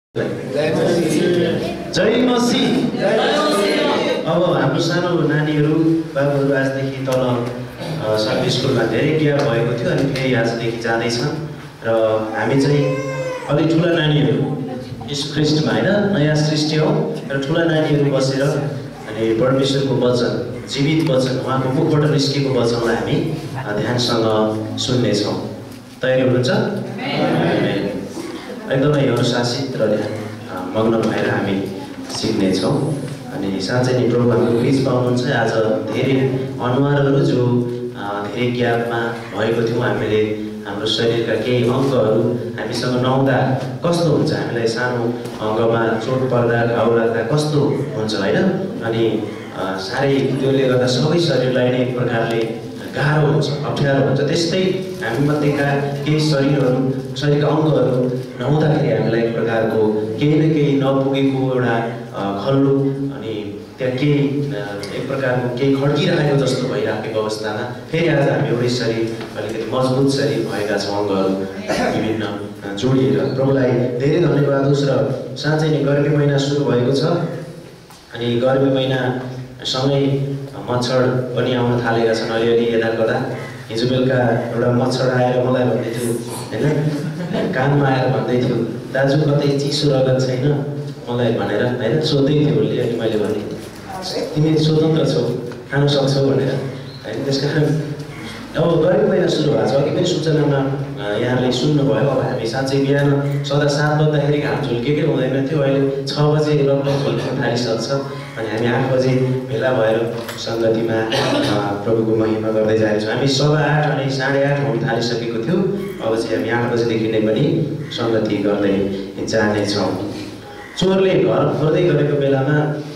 जय मसी। अब हाम्रो सानो नानीहरू बाबुहरू आजदेखि तल सर्भिस स्कुलमा धेरै ग्याप भएको थियो अनि फेरि आजदेखि जाँदैछन् र हामी चाहिँ अलि ठुला नानीहरू यीशु ख्रीष्टमा हैन नयाँ सृष्टि हो र ठुला नानीहरू बसेर अनि परमेश्वरको वचन जीवित वचन उहाँको मुखबाट निस्केको वचनलाई हामी ध्यानसँग सुन्नेछौँ। तयारी हुनुहुन्छ? एकदमै अनुशासित र मग्न भएर हामी सिक्नेछौँ। अनि साँच्चै नै प्रभु हाम्रो बिचमा हुनुहुन्छ। आज धेरै अनुहारहरू जो धेरै ग्यापमा भएको थियौँ, हामीले हाम्रो शरीरका केही अङ्गहरू हामीसँग नहुँदा कस्तो हुन्छ, हामीलाई सानो अङ्गमा चोट पर्दा घाउ लाग्दा कस्तो हुन्छ होइन, अनि साह्रै त्यसले गर्दा सबै शरीरलाई नै एक प्रकारले गाह्रो हुन्छ, अप्ठ्यारो हुन्छ। त्यस्तै हामी मध्येका केही शरीरका अङ्गहरू नहुँदाखेरि हामीलाई एक प्रकारको केही न केही नपुगेको एउटा खल्लो अनि त्यहाँ केही एक प्रकारको केही खड्किरहेको जस्तो भइराखेको अवस्थामा फेरि आज हामी एउटै शरीर अलिकति मजबुत शरीर भएका छौँ, अङ्गहरू विभिन्न जोडिएर। प्रभुलाई धेरै धन्यवाद होस्। र साँच्चै नै गर्मी महिना सुरु भएको छ अनि गर्मी महिनासँगै मच्छर पनि आउन थालेका छन् अलिअलि यता कता। हिजो बेलुका एउटा मच्छर आएर मलाई भन्दै थियो होइन, कानमा आएर भन्दै थियो दाजु कतै चिसो रगत छैन मलाई भनेर होइन, सोध्दै थियो उसले। अनि मैले भने तिमी स्वतन्त्र छौ, खान सक्छौ भनेर होइन। त्यस कारण अब गर्मी महिना सुरु भएको छ। अघि पनि सूचनामा यहाँले सुन्नुभयो, अब हामी साँच्चै बिहान सदा 7 बज्दाखेरि घाम झुल्केकै हुँदैन थियो, अहिले 6 बजे लगभग झुल्किन थालिसक्छ। अनि हामी 8 बजे भेला भएर सङ्गतिमा प्रभुको महिमा गर्दै जानेछौँ। हामी 8:15 अनि 8:30 हुन थालिसकेको थियो। अब चाहिँ हामी 8 बजेदेखि नै पनि सङ्गति गर्दै जानेछौँ। चोरले घर खोल्दै गरेको बेलामा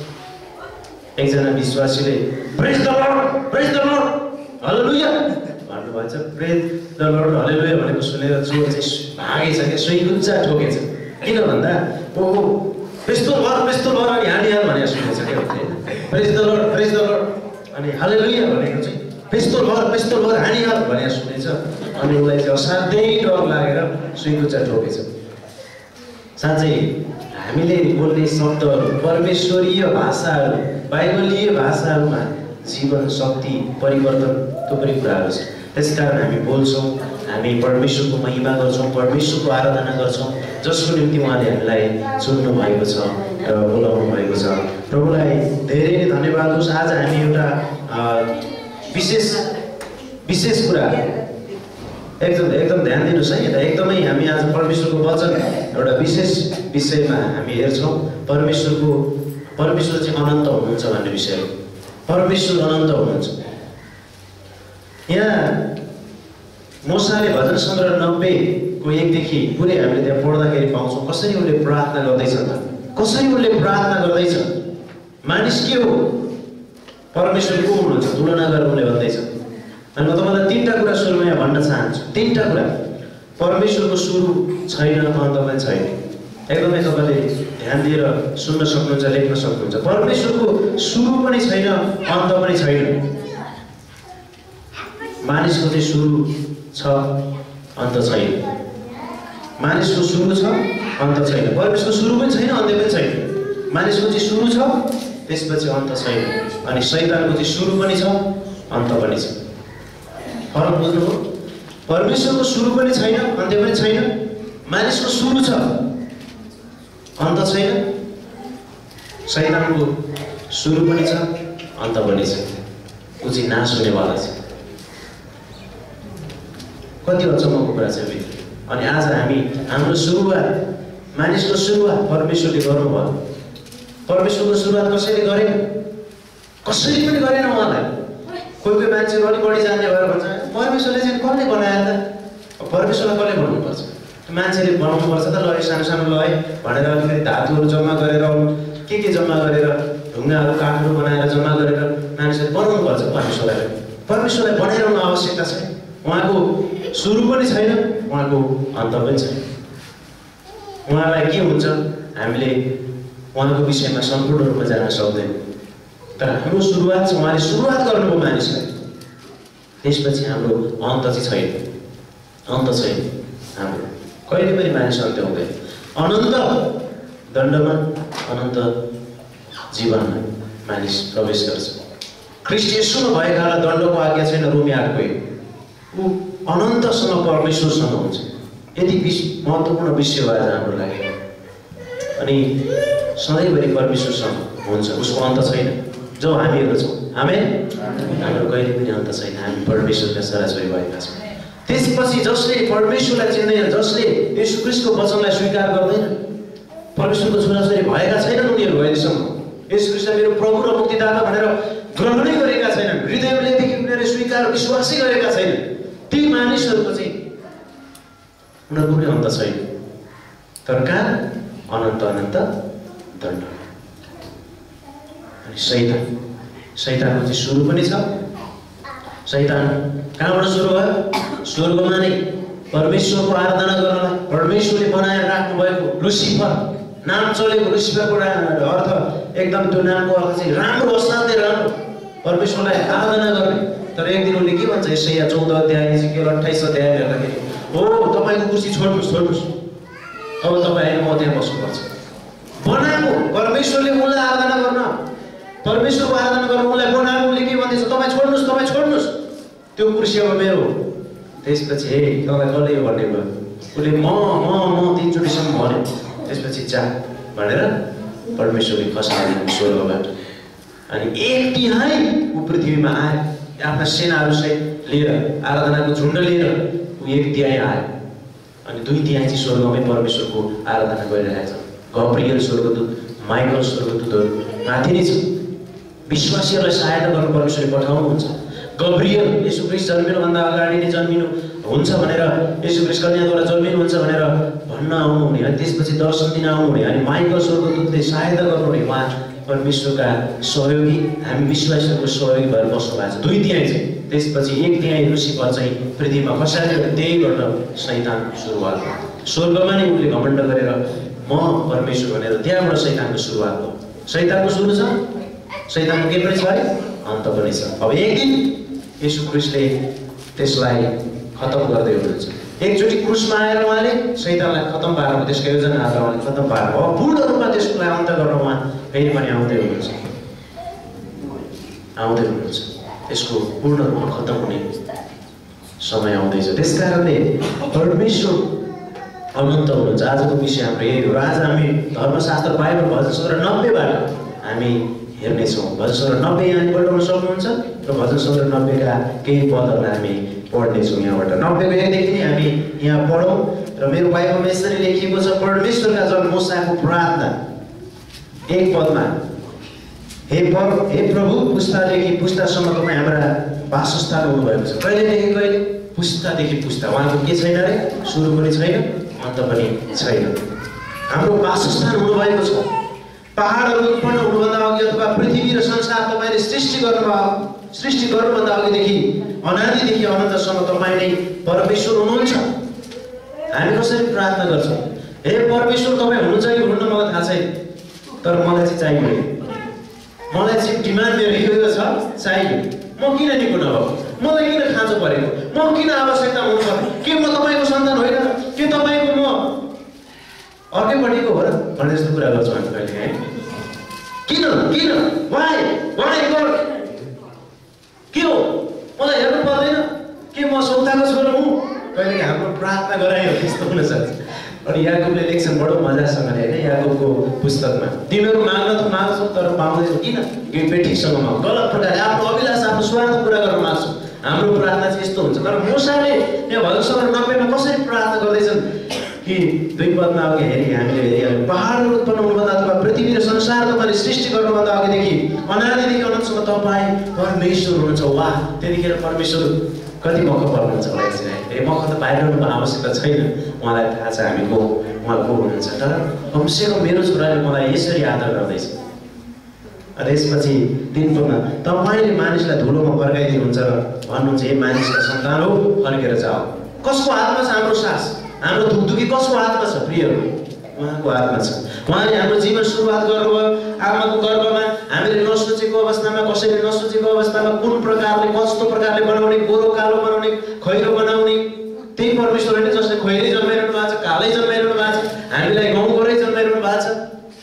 एकजना विश्वासीले praise the lord, praise the lord, hallelujah भन्नुभएछ। प्रेज द लर्ड हालेलुया भनेको सुनेर चोर चाहिँ भागेछ क्या, सुइकुच्चा ठोकेछ। किन भन्दा ओहो पेस्तोल भर अनि हानिहाल भनेर सुनेछ क्या उसले। Praise the lord, praise the lord अनि हालेलुया भनेको चाहिँ पेस्तोल भर हानिहाल भनेर सुनेछ। अनि उसलाई चाहिँ असाध्यै डर लागेर सुइकुच्चा ठोकेछ। साँच्चै हामीले बोल्ने शब्दहरू परमेश्वरीय भाषाहरू, बाइबलीय भाषाहरूमा जीवन, शक्ति, परिवर्तन थुप्रै कुराहरू छ। त्यसकारण हामी बोल्छौँ, हामी परमेश्वरको महिमा गर्छौँ, परमेश्वरको आराधना गर्छौँ, जसको निम्ति उहाँले हामीलाई चुन्नु भएको छ र बोलाउनु भएको छ। प्रभुलाई धेरै नै धन्यवाद होस्। आज हामी एउटा विशेष कुरा एकदम ध्यान दिनुहोस् है। एकदमै हामी आज परमेश्वरको वचन एउटा विशेष विषयमा हामी हेर्छौँ। परमेश्वर चाहिँ अनन्त हुनुहुन्छ भन्ने विषय हो। परमेश्वर अनन्त हुनुहुन्छ। यहाँ मोसाले भजन सङ्ग्रह 90को 1 देखि पुरै हामीले त्यहाँ पढ्दाखेरि पाउँछौँ कसरी उनले प्रार्थना गर्दैछन्। कसरी उनले प्रार्थना गर्दैछन्, मानिस के हो, परमेश्वर को हुनुहुन्छ, तुलना गरेर उनले भन्दैछन्। अनि म तपाईँलाई 3टा कुरा सुरुमा यहाँ भन्न चाहन्छु। 3टा कुरा। परमेश्वरको सुरु छैन, अन्त पनि छैन। एकदमै तपाईँले ध्यान दिएर सुन्न सक्नुहुन्छ, लेख्न सक्नुहुन्छ। परमेश्वरको सुरु पनि छैन, अन्त पनि छैन। मानिसको चाहिँ सुरु छ, अन्त छैन। मानिसको सुरु छ, अन्त छैन। परमेश्वरको सुरु पनि छैन, अन्त पनि छैन। मानिसको चाहिँ सुरु छ, त्यसपछि अन्त छैन। अनि शैतानको चाहिँ सुरु पनि छ, अन्त पनि छ। फरक बुझ्नुभयो? परमेश्वरको सुरु पनि छैन, अन्त्य पनि छैन। मानिसको सुरु छ, अन्त छैन। शैतानको सुरु पनि छ, अन्त पनि छ। ऊ चाहिँ नाश हुनेवाला छ। कति अचम्मको कुरा छ भित्र। अनि आज हाम्रो सुरुवात, मानिसको सुरुवात परमेश्वरले गर्नुभयो। परमेश्वरको सुरुवात कसैले गरेन, कसैले पनि गरेन उहाँलाई। कोही मान्छेहरू अलिक बढी जान्ने भएर भन्छ परमेश्वरले चाहिँ कसले बनाएर त, परमेश्वरलाई कसले बनाउनुपर्छ, मान्छेले बनाउनुपर्छ त, ल सानो लय भनेर अलिकति धातुहरू जम्मा गरेर के जम्मा गरेर ढुङ्गाहरू काठहरू बनाएर जम्मा गरेर मानिसहरूले बनाउनुपर्छ परमेश्वरलाई। परमेश्वरलाई बनाइरहनु आवश्यकता छैन। उहाँको सुरु पनि छैन, उहाँको अन्त पनि छैन। उहाँलाई के हुन्छ हामीले उहाँको विषयमा सम्पूर्ण रूपमा जान सक्दैनौँ। तर हाम्रो सुरुवात छ, उहाँले सुरुवात गर्नुभयो मानिसलाई, त्यसपछि हाम्रो अन्त चाहिँ छैन। अन्त छैन हाम्रो, कहिले पनि मानिस अन्त्य हुँदैन। अनन्त दण्डमा अनन्त जीवनमा मानिस प्रवेश गर्छ। ख्रीष्ट येशूमा भएकालाई दण्डको आज्ञा छैन। रोमी 8:1 ऊ अनन्तसम्म परमेश्वरसँग हुन्छ। यति महत्त्वपूर्ण विषय हो आज हाम्रो लागि। अनि सधैँभरि परमेश्वरसँग हुन्छ, उसको अन्त छैन। जो हामीहरू छौँ, आमेन, हाम्रो कहिले पनि अन्त छैन। हामी परमेश्वरका छोराछोरी भएका छौँ। त्यसपछि जसले परमेश्वरलाई चिन्दैन, जसले येशू ख्रीष्टको वचनलाई स्वीकार गर्दैन, परमेश्वरको छोराछोरी भएका छैनन् उनीहरू अहिलेसम्म। येशू ख्रीष्टलाई मेरो प्रभु र मुक्तिदाता भनेर ग्रहणै गरेका छैनन्, हृदयलेदेखि उनीहरूले स्वीकार विश्वासै गरेका छैनन्। ती मानिसहरूको चाहिँ उनीहरूको पनि अन्त छैन। तर कहाँ? अनन्त अनन्त दण्ड। अनि शैतानको चाहिँ सुरु पनि छ। शैतान कहाँबाट सुरु भयो? स्वर्गमा नै परमेश्वरको आराधना गर्नलाई परमेश्वरले बनाएर राख्नु भएको लुसिफर नाम चलेको। लुसिफरको अर्थ एकदम त्यो नामको अर्थ चाहिँ राम्रो, असाध्यै राम्रो, परमेश्वरलाई आराधना गर्ने। तर एक दिन उनले के भन्छ? यशाया 14 अध्याय 28 अध्याय हेर्दाखेरि, हो तपाईँको कुर्सी छोड्नुहोस्, अब तपाईँ होइन, म त्यहाँ बस्नुपर्छ। बनाएको परमेश्वरले उनलाई आराधना गर्न, परमेश्वरको आराधना गर्न उनलाई बनाएको। उनले के भन्दैछ? तपाईँ छोड्नुहोस्, त्यो कुर्सी अब मेरो। त्यसपछि हे तपाईँ कसले यो भन्ने भयो? उसले म 3चोटिसम्म भन्यो। त्यसपछि जा भनेर परमेश्वरले खसालिदिनु स्वर्गबाट। अनि 1/3 ऊ पृथ्वीमा आयो, आफ्ना सेनाहरूसहित लिएर, आराधनाको झुन्ड लिएर ऊ 1/3 आयो। अनि 2/3 चाहिँ स्वर्गमै परमेश्वरको आराधना गरिरहेछ। गब्रियल स्वर्गदूत, माइकल स्वर्गदूतहरू माथि नै छ। विश्वासीहरूलाई सहायता गर्न परमेश्वरले पठाउनुहुन्छ। गब्रियल येशू ख्रीष्ट जन्मिनुभन्दा अगाडि नै जन्मिनु हुन्छ भनेर, येशू ख्रीष्ट कन्याद्वारा जन्मिनुहुन्छ भनेर भन्न आउनुहुने, अनि त्यसपछि दर्शन दिन आउनुहुने। अनि माइकल स्वर्गदूतले सहायता गर्नुहुने। उहाँ परमेश्वरका सहयोगी, हामी विश्वासीहरूको सहयोगी भएर बस्नु भएको छ। 2/3 चाहिँ। त्यसपछि 1/3 लुसिफर चाहिँ पृथ्वीमा खसाल्यो। त्यही गर्न शैतान सुरुवात भयो। स्वर्गमा नै उनले घमण्ड गरेर म परमेश्वर भनेर, त्यहाँबाट शैतानको सुरुवात हो। शैतानको सुरु छ, शैतानको के पनि छ है, अन्त पनि छ। अब एक दिन येशू ख्रीष्टले त्यसलाई खतम गर्दै हुनुहुन्छ। एकचोटि क्रुसमा आएर उहाँले शैतानलाई खतम पार्नु, त्यसको योजना आएर उहाँले खतम पार्नु। अब पूर्ण रूपमा त्यसलाई अन्त गर्न उहाँ फेरि पनि आउँदै हुनुहुन्छ। त्यसको पूर्ण रूपमा खतम हुने समय आउँदैछ। त्यस कारणले परमेश्वर अनन्त हुनुहुन्छ। आजको विषय हाम्रो यही हो। र आज हामी धर्मशास्त्र बाइबल भजन 90बाट हामी हेर्नेछौँ। भजन 90 यहाँ पढाउन सक्नुहुन्छ र भजन 90 का केही पदहरूलाई हामी पढ्नेछौँ यहाँबाट। 90 को 1 देखि हामी यहाँ पढौँ। र मेरो बाइबलमा यसरी लेखिएको छ, परमेश्वरका जन मूसाको प्रार्थना 1 पदमा, हे प्रभु, पुस्तादेखि पुस्तासम्म तपाईँ हाम्रा वासस्थान हुनुभएको छ। कहिलेदेखि कहिले? पुस्तादेखि पुस्ता। उहाँको के छैन अरे? सुरु पनि छैन, अन्त पनि छैन। हाम्रो वासस्थान हुनुभएको छ। पहाडहरू उत्पन्न हुनुभन्दा अघि अथवा पृथ्वी र संसार तपाईँले सृष्टि गर्नुभन्दा अघिदेखि, अनादिदेखि अनन्तसम्म तपाईँ नै परमेश्वर हुनुहुन्छ। हामी कसरी प्रार्थना गर्छौँ? हे परमेश्वर, तपाईँ हुनुहुन्छ कि हुनुहुन्न मलाई थाहा छैन, तर मलाई चाहिँ चाहियो। मलाई चाहिँ डिमान्ड मेरो यो छ, चाहियो। म किन निको नभएको? मलाई किन खाँचो परेको? म किन आवश्यकता हुनुपर्ने? के म तपाईँको सन्तान होइन? के तपाईँको म अर्कैपट्टिको हो र? भन्ने जस्तो कुरा गर्छौँ हामी कहिले, है? किन वाइ गड के हो? मलाई हेर्नु पर्दैन के म सौताको छोरो हुँ? कहिले हाम्रो प्रार्थना गरायो त्यस्तो हुन सक्छ। अनि याकुबले लेख्छन् बडो मजासँगले, होइन? याकुबको पुस्तकमा, तिमीहरू माग्न त माग्छौ तर पाउँदैछौ किन? बेठिकसँग माग, गलत प्रकारले आफ्नो अभिलाषा, आफ्नो स्वार्थ पुरा गर्न माग्छौ। हाम्रो प्रार्थना चाहिँ यस्तो हुन्छ। तर मूसाले यहाँ भजन 90 मा कसरी प्रार्थना गर्दैछन् कि 2 पदमा अघि हामीले हेरिहाल्यौँ, पहाडहरू उत्पन्न हुनुभन्दा अथवा पृथ्वी र संसार तपाईँले सृष्टि गर्नुभन्दा अघिदेखि, अनादिदेखि अनन्तसम्म तपाईँ परमेश्वर हुनुहुन्छ। वाह! त्यतिखेर परमेश्वर कति मख पर्नुहुन्छ होला एकछिन। मख त बाहिरको आवश्यकता छैन, उहाँलाई थाहा छ हामी को उहाँ को हुनुहुन्छ। तर कमसेकम मेरो छोराले मलाई यसरी आदर गर्दैछ। त्यसपछि 3 पदमा, तपाईँले मानिसलाई धुलोमा फर्काइदिनुहुन्छ र भन्नुहुन्छ, हे मानिसका सन्तान हो, फर्केर जाऊ। कसको हातमा छ हाम्रो सास? हाम्रो धुकधुकी कसको हातमा छ? प्रियहरू, उहाँको हातमा छ। उहाँले हाम्रो जीवन सुरुवात गर्नुभयो आमाको गर्भमा। हामीले नसोचेको अवस्थामा, कसैले नसोचेको अवस्थामा कुन प्रकारले, कस्तो प्रकारले बनाउने, गोरो कालो बनाउने, खैरो बनाउने, त्यही परमेश्वरले जसले खैरै जन्माइरहनु भएको छ, कालै जन्माइरहनु भएको छ, हामीलाई गाउँ गोरै जन्माइरहनु भएको छ।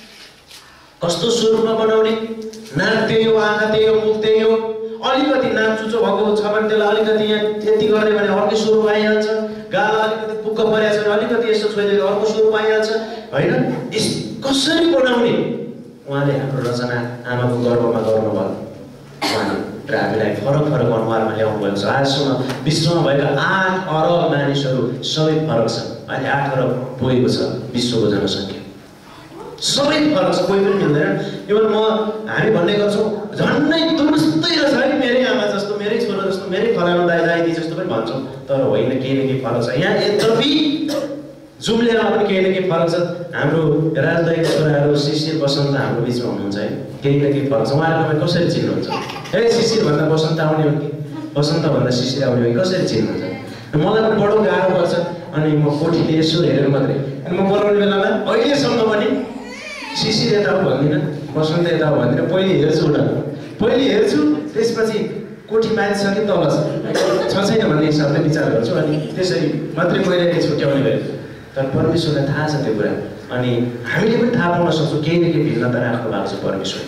भएको छ भने त्यसलाई अलिकति यहाँ यति गर्ने भने अर्को स्वरूप आइहाल्छ, गाला अलिकति पुक्क परेको छ भने अलिकति यसो छोइदिएर अर्को स्वरूप आइहाल्छ होइन। कसरी बनाउने उहाँले हाम्रो रचना आमाको गर्भमा गर्नुभयो। उहाँले र हामीलाई फरक फरक अनुहारमा ल्याउनु भएको छ। आजसम्म विश्वमा भएका 8 अरब मानिसहरू सबै फरक छन्। अहिले 8 अरब पुगेको छ विश्वको जनसङ्ख्या, सबै फरक छ, कोही पनि मिल्दैन। इभन हामी भन्ने गर्छौँ झन्डै दुरुस्तै रहेछ है, मेरै आमा जस्तो, मेरै छोरा जस्तो, मेरै फलानु दाइदी जस्तो पनि भन्छौँ, तर होइन, केही न केही फरक छ। यहाँ यद्यपि जुम्लेमा पनि केही न केही फरक छ। हाम्रो राजदायी छोराहरू शिशिर बसन्त हाम्रो बिचमा हुनुहुन्छ है, केही न केही फरक छ। उहाँहरूलाई कसरी चिन्नुहुन्छ? शिशिर भन्दा बसन्त आउने हो कि बसन्त भन्दा शिशिर आउने हो कि कसरी चिन्नुहुन्छ? मलाई पनि बडो गाह्रो पर्छ। अनि म कोठीले यसो हेरेर मात्रै, अनि म बोलाउने बेलामा अहिलेसम्म पनि शिशिर यता हो भन्दिनँ, बसन्त यता हो भन्दिनँ। पहिले हेर्छु उनीहरू, पहिले हेर्छु, त्यसपछि कोठी मान्छे छ कि तल छ छैन भन्ने हिसाबले विचार गर्छु, अनि त्यसरी मात्रै पहिले छुट्याउने गरेँ। तर परमेश्वरलाई थाहा छ त्यो कुरा, अनि हामीले पनि थाहा पाउन सक्छौँ केही न केही भिन्नता राख्नु भएको छ परमेश्वर,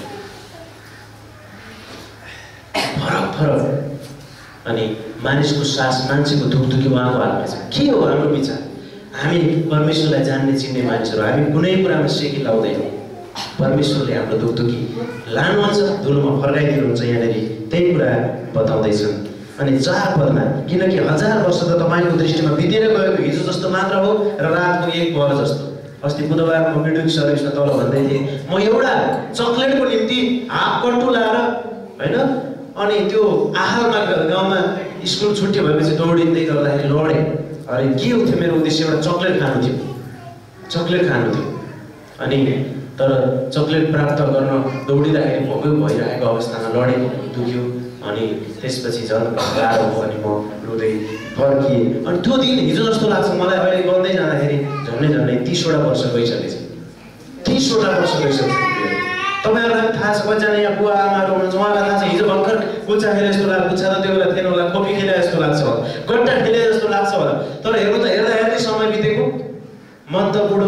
फरक फरक। अनि मानिसको सास, मान्छेको धुकधुकी उहाँको हातमा छ। के हो हाम्रो विचार? हामी परमेश्वरलाई जान्ने चिन्ने मान्छेहरू, हामी कुनै कुरामा सेकी लाउँदैनौँ। परमेश्वरले हाम्रो दुखदुखी लानुहुन्छ, धुलोमा फर्काइदिनुहुन्छ। यहाँनिर त्यही कुरा बताउँदैछन्। अनि 4 पदमा, किनकि 1000 वर्ष त तपाईँको दृष्टिमा बितेर गएको हिजो जस्तो मात्र हो र रातको 1 पहर जस्तो। अस्ति बुधबार म मिडुक सर्भिसमा तल भन्दै थिएँ, म एउटा चक्लेटको निम्ति हाफ कट्टु लाएर होइन, अनि त्यो आहालमा गाउँमा स्कुल छुट्टी भएपछि दौडिँदै गर्दाखेरि लडेँ। अरे के हो थियो मेरो उद्देश्य? एउटा चक्लेट खानु थियो, चक्लेट खानु थियो। अनि तर चक्लेट प्राप्त गर्न दौडिँदाखेरि भोकै भइरहेको अवस्थामा लडेँ, दुख्यो। अनि त्यसपछि झन् गाह्रो भयो, अनि म रुँदै फर्किएँ। अनि त्यो दिन हिजो जस्तो लाग्छ मलाई। अहिले गर्दै जाँदाखेरि झन्डै 30वटा वर्ष गइसकेछ, 30वटा वर्ष गइसकेछ। तपाईँहरूलाई थाहा छ, कतिजना यहाँ बुवा आमाहरू हुनुहुन्छ, उहाँलाई थाहा छ हिजो भर्खर कुच्चा खेले जस्तो लाग्छ, कुच्चा त त्यो बेला थिएन होला, खोपी खेले जस्तो लाग्छ होला, गट्टा खेले जस्तो लाग्छ होला। तर हेर्नु त, हेर्दा हेर्दै समय बितेको मन त बुढो,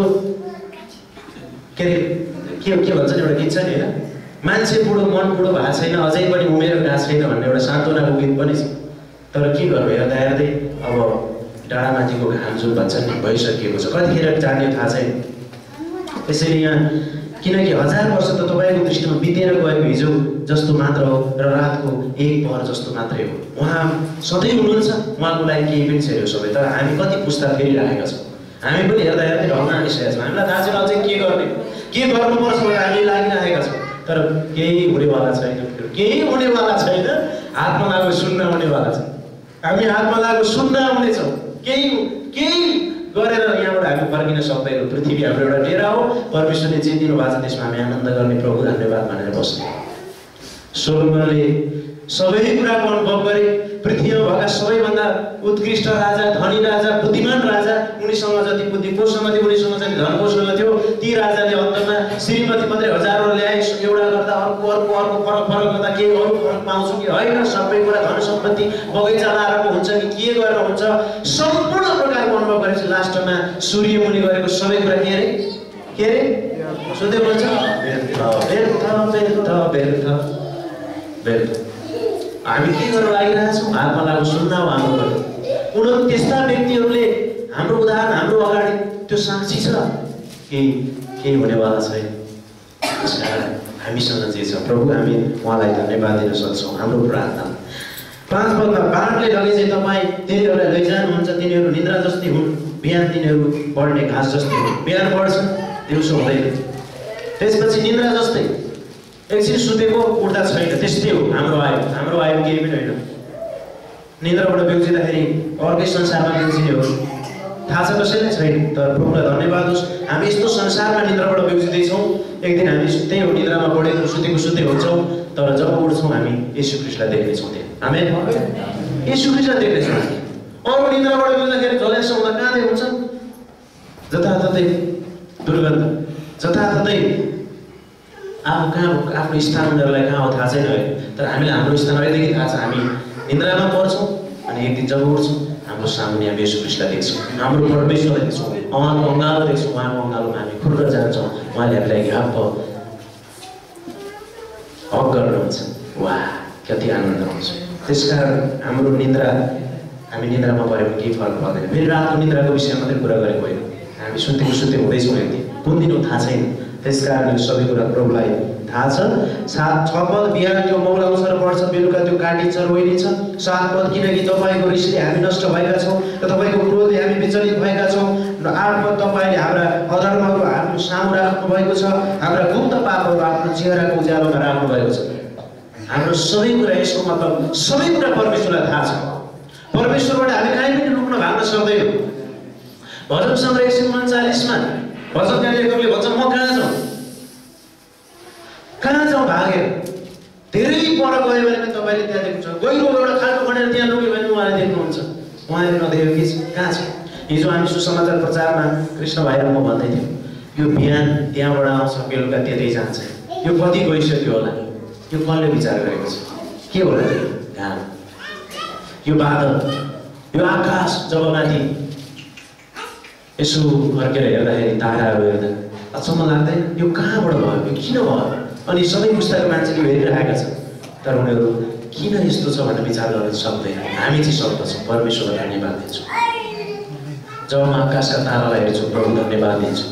के अरे के भन्छ नि, एउटा गीत छ नि होइन, मान्छे बुढो मन बुढो भएको छैन, अझै पनि उमेर गएको छैन भन्ने एउटा सान्त्वनाको गीत पनि छ। तर के गर्नु, हेर्दा हेर्दै अब डाँडामाथिको घाम जुन भन्छ नि भइसकिएको छ, कतिखेर जाने थाहा छैन। त्यसैले यहाँ किनकि 1000 वर्ष त तपाईँको दृष्टिमा बितेर गएको हिजो जस्तो मात्र हो र रातको 1 पहर जस्तो मात्रै हो। उहाँ सधैँ हुनुहुन्छ, उहाँको लागि केही पनि छैन सबै। तर हामी कति पुस्ता फेरिरहेका छौँ, हामी पनि हेर्दा हेर्दै ढल्न आइसकेका छौँ। हामीलाई थाहा छैन अझै के गर्ने, के गर्नुपर्छ भनेर हामी लागिरहेका छौँ। तर केही हुनेवाला छैन, केही हुनेवाला छैन। हातमा लागेको शून्य हुनेवाला छ, हामी हातमा लागेको शून्य हुनेछौँ। केही गरेर यहाँबाट हामी फर्किन सक्दैनौँ। पृथ्वी हाम्रो एउटा डेरा हो, परमेश्वरले जे दिनुभएको छ त्यसमा हामी आनन्द गर्ने, प्रभु धन्यवाद भनेर बस्ने। सोलोमनले सबै कुराको अनुभव गरे। पृथ्वीमा भएका सबैभन्दा उत्कृष्ट राजा, धनी राजा, बुद्धिमान राजा, उनीसँग जति बुद्धि कोसँग थियो, उनीसँग जति धन कोसँग थियो, ती राजाले अन्तमा श्रीमती मात्रै हजारौँ ल्याए। एउटा गर्दा अर्को अर्को अर्को फरक फरक गर्दा के अरू फरक पाउँछु कि होइन, सबै कुरा धन सम्पत्ति बगैँचा लाएर हुन्छ कि के गरेर हुन्छ, सम्पूर्ण प्रकारको अनुभव गरेपछि लास्टमा सूर्य मुनि गरेको सबै कुरा के अरे सोध्दै भन्छ व्यर्थ। हामी के गर्न लागिरहेछौँ? हातमा लागेको शून्य हो हाम्रो। उनीहरू त्यस्ता व्यक्तिहरूले हाम्रो उदाहरण, हाम्रो अगाडि त्यो साक्षी छ, केही हुनेवाला छैन। त्यसकारण हामीसँग जे छ प्रभु, हामी उहाँलाई धन्यवाद दिन सक्छौँ। हाम्रो प्रार्थना 5 पदमा, बाघले लगे चाहिँ तपाईँ तिनीहरूलाई लैजानुहुन्छ, तिनीहरू निद्रा जस्तै हुन्, बिहान तिनीहरू बढ्ने घाँस जस्तै हुन्। बिहान बढ्छन्, दिउँसो हुँदैन। त्यसपछि निद्रा जस्तै एकछिन सुतेको उठ्दा छैन, त्यस्तै हो हाम्रो आयु केही पनि होइन। निद्राबाट बिउजिँदाखेरि अर्कै संसारमा बिउजिने हो, थाहा छ कसैलाई छैन। तर प्रभुलाई धन्यवाद होस्, हामी यस्तो संसारमा निद्राबाट बिउजिँदैछौँ। एक दिन हामी त्यही हो, निद्रामा पढेको सुतेको हुन्छौँ, तर जब उठ्छौँ हामी येशू ख्रीष्टलाई देख्नेछौँ। त्यहाँ हामी येशू ख्रीष्टलाई देख्नेछौँ। अरू निद्राबाट बिउज्दाखेरि झल्यास हुँदा कहाँदै हुन्छ, जताततै दुर्गन्ध, जताततै आफ्नो स्थान उनीहरूलाई कहाँ हो थाहा छैन है। तर हामीलाई हाम्रो स्थान अहिलेदेखि थाहा छ। हामी निन्द्रामा पर्छौँ, अनि एक दिन जब उठ्छौँ हाम्रो सामुन्ने हामी येशू ख्रीष्टलाई देख्छौँ, हाम्रो परमेश्वरलाई देख्छौँ, उहाँको अँगालो देख्छौँ। उहाँको अँगालोमा हामी खुर्र जान्छौँ, उहाँले हामीलाई हक गर्नुहुन्छ। वाह, कति आनन्द आउँछ। त्यसकारण हाम्रो निद्रा हामी निद्रामा पऱ्यो भने केही फरक पर्दैन। फेरि रातको निद्राको विषयमा मात्रै कुरा गरेको होइन, हामी सुत्दै हुँदैछौँ यति कुन दिन हो थाहा छैन। त्यसकारण यो सबै कुरा प्रभुलाई थाहा छ। 6 पद बिहान त्यो मौलाउँछ र बढ्छ, बेलुका त्यो काटिन्छ रोइनेछ। 7 पद किनकि तपाईँको रिसले हामी नष्ट भएका छौँ र तपाईँको क्रोधले हामी विचलित भएका छौँ। र 8 पद तपाईँले हाम्रा अधर्महरू आफ्नो सामु राख्नु भएको छ, हाम्रा गुप्त पापहरू आफ्नो चेहराको उज्यालोमा राख्नु भएको छ। हाम्रो सबै कुरा यसको मतलब सबै कुरा परमेश्वरलाई थाहा छ। परमेश्वरबाट हामी कहीँ पनि लुक्न भाग्न सक्दैनौँ। भजन सङ्ग्रह 139 मा भजनका लेखकले भन्छ म कहाँ जाउँ भागेर। धेरै पर गयो भने पनि तपाईँले त्यहाँ देख्नुहुन्छ। गहिरो एउटा खाल्टो खनेर त्यहाँ लुक्यो भने उहाँले देख्नुहुन्छ। उहाँले नदेखेको के छ कहाँ छ। हिजो हामी सुसमाचार प्रचारमा कृष्ण भाइ र म भन्दै थियौँ, यो बिहान त्यहाँबाट आउँछ, बेलुका त्यतै जान्छ। यो कति गइसक्यो होला, यो कसले विचार गरेको छ? के होला त्यो घाम, यो बादल, यो आकाश जब माथि यसो फर्केर हेर्दाखेरि ताराहरू हेर्दा अचम्म लाग्दैन? यो कहाँबाट भयो, यो किन भयो? अनि सबै पुस्ताका मान्छेले हेरिरहेका छन्, तर उनीहरू किन यस्तो छ भनेर विचार गर्न सक्दैन। हामी चाहिँ सक्दछौँ। परमेश्वरलाई धन्यवाद दिन्छौँ। जब म आकाशका तारालाई हेर्छु प्रभु धन्यवाद दिन्छु।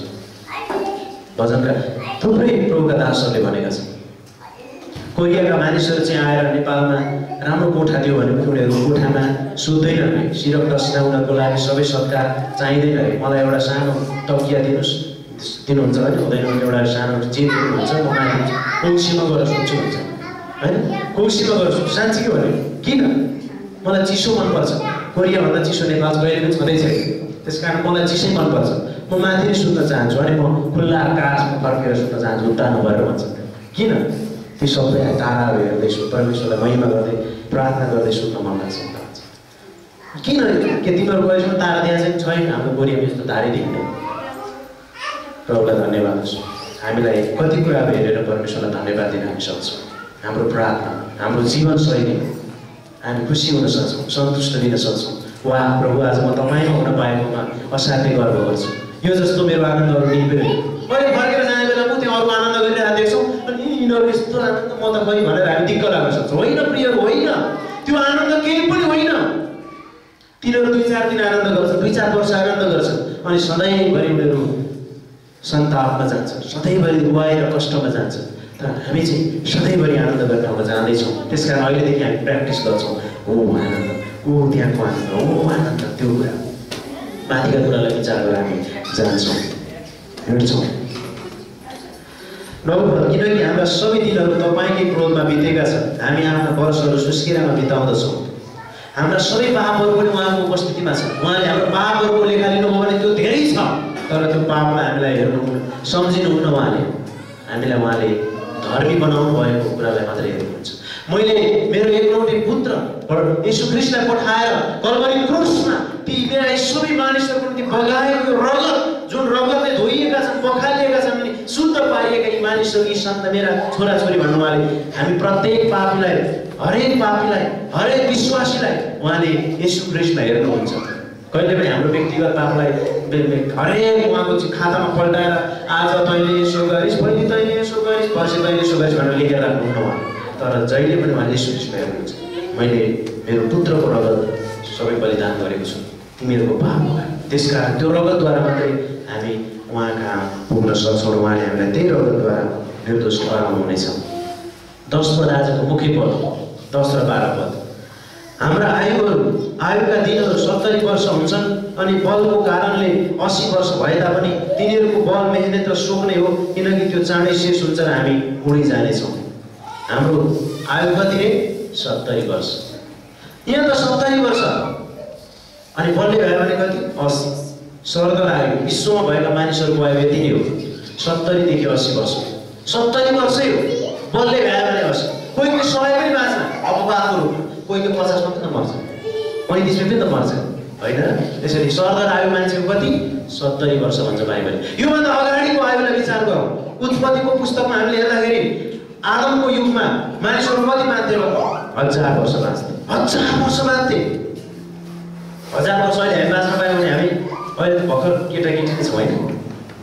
भजनका थुप्रै प्रभुका दासहरूले भनेका छन्। कोरियाका मानिसहरू चाहिँ आएर नेपालमा राम्रो कोठा दियो भने पनि उनीहरू कोठामा सुत्दैन अरे, सिरक दस्ताउनको लागि सबै सत्कार चाहिँदैन अरे। मलाई एउटा सानो तकिया दिनुहुन्छ भने हुँदैन, एउटा सानो चेप दिनुहुन्छ, म माथि कौसीमा गएर सुत्छु भन्छ होइन। कौसीमा गएर सुत्छु साँच्ची के भने किन? मलाई चिसो मनपर्छ। कोरियाभन्दा चिसो नेपाल कहिले पनि छँदै छैन, त्यस कारण मलाई चिसै मनपर्छ। म माथि नै सुत्न चाहन्छु अनि म खुल्ला आकाशमा फर्केर सुत्न चाहन्छु, उल्टानु भएर भन्छ। किन? ती सबै ताराहरू हेर्दै परमेश्वरलाई महिमा गर्दै प्रार्थना गर्दै सुत्न मन लाग्छ। किन? के तिमीहरू गएछौ तारा त्यहाँ चाहिँ छैन? हाम्रो कोरियामा यस्तो तारै देख्दैन। प्रभुलाई धन्यवाद छ। हामीलाई कति कुराहरू हेरेर परमेश्वरलाई धन्यवाद दिन हामी सक्छौँ। हाम्रो प्रार्थना, हाम्रो जीवनशैली हामी खुसी हुन सक्छौँ, सन्तुष्ट दिन सक्छौँ। वाह प्रभु, आज म तपाईँमा हुन पाएकोमा असाध्यै गर्व गर्छु। यो जस्तो मेरो आनन्दहरू निभेर अहिले फर्केर जाने बेला म त्यहाँ अरू आनन्द गरिरहेको देख्छौँ अनि यिनीहरू यस्तो आनन्द म त खै भनेर हामी दिक्क लाग्न सक्छौँ। होइन प्रियहरू, होइन, त्यो आनन्द केही पनि होइन। तिनीहरू 2-4 दिन आनन्द गर्छन्, 2-4 वर्ष आनन्द गर्छन् अनि सधैँभरि उनीहरू सन्तापमा जान्छन्, सधैँभरि दुवाई र कष्टमा जान्छन्। तर हामी चाहिँ सधैँभरि आनन्द गर्न अब जाँदैछौँ। त्यस कारण अहिलेदेखि हामी प्र्याक्टिस गर्छौँ। ओ आनन्द, ओ त्यहाँको आनन्द, ओ आनन्द, त्यो कुरा माथिका कुरालाई विचार गरेर हामी जान्छौँ, हिँड्छौँ। किनकि हाम्रा सबै दिनहरू तपाईँकै क्रोधमा बितेका छन्। हामी आफ्ना वर्षहरू सुस्केरामा बिताउँदछौँ। हाम्रा सबै पापहरू पनि उहाँको उपस्थितिमा छन्। उहाँले हाम्रो पापहरूको लेखा लिनुभयो भने त्यो धेरै छ, तर त्यो पापलाई हामीलाई हेर्नुहुन्न, सम्झिनुहुन्न। हामीलाई उहाँले धर्मी बनाउनु भएको कुरालाई मात्रै हेर्नुहुन्छ। मैले मेरो एकलौटे पुत्र येशू ख्रीष्टलाई पठाएर कल्भरी क्रुसमा ती मेरा सबै मानिसहरूको निम्ति बगाएको रगत, जुन रगतले धोइएका छन्, पखालिएका छन् अनि शुद्ध पारिएका यी मानिसहरू, यी सन्त मेरा छोराछोरी भन्नु उहाँले हामी प्रत्येक पापीलाई, हरेक विश्वासीलाई उहाँले येशू ख्रीष्टलाई हेर्नुहुन्छ। कहिले पनि हाम्रो व्यक्तिगत पापलाई हरेक उहाँको खातामा पल्टाएर आज तैँले यसो गरिस्, भोलि तैँले यसो गरिस्, पर्सि तैँले यसो गरिस् भनेर लेखेर राख्नुहुन्न उहाँ। तर जहिले पनि उहाँले येशू ख्रीष्टलाई हेर्नुहुन्छ। मैले मेरो पुत्रको रगत सबै बलिदान गरेको छु तिमीहरूको पाप भयो। त्यसकारण त्यो रगतद्वारा मात्रै हामी उहाँ कहाँ पुग्न सक्छौँ। उहाँले हामीलाई त्यही रगतद्वारा निर्दोष ठहराउनुहुनेछ। 10 पद आजको मुख्य पद, 10 र 12 पद। हाम्रा आयुका दिनहरू 70 वर्ष हुन्छन् अनि बलको कारणले 80 वर्ष भए तापनि तिनीहरूको बल, मेहनत र शोक नै हो, किनकि त्यो चाँडै शेष हुन्छ र हामी उडी जानेछौँ। हाम्रो आयु कति रे? 70 वर्ष। यहाँ त 70 वर्ष अनि बलले भयो भने कति? 80। स्वर्ग आयु, विश्वमा भएका मानिसहरूको आयु यति नै हो, 70 देखि 80 वर्ष। 70 वर्षै हो, बलले भयो भने 80। कोही 100 पनि बाँच्न अपवादको रूपमा, कोहीको 50 मात्रै मर्छ, 35 पनि त मर्छ होइन। त्यसरी स्वर्ग आयु मान्छेको कति? 70 वर्ष भन्छ बाइबलले। योभन्दा अगाडिको आयुलाई विचार गरौँ। उत्पत्तिको पुस्तकमा हामीले हेर्दाखेरि आदमको युगमा मानिसहरू कति बाँच्थे? 1000 वर्ष बाँच्थे। 1000 वर्ष बाँच्थे। 1000 वर्ष अहिले हामी बाँच्न पायौँ भने हामी अहिले त भर्खर केटाकेटी छौँ होइन।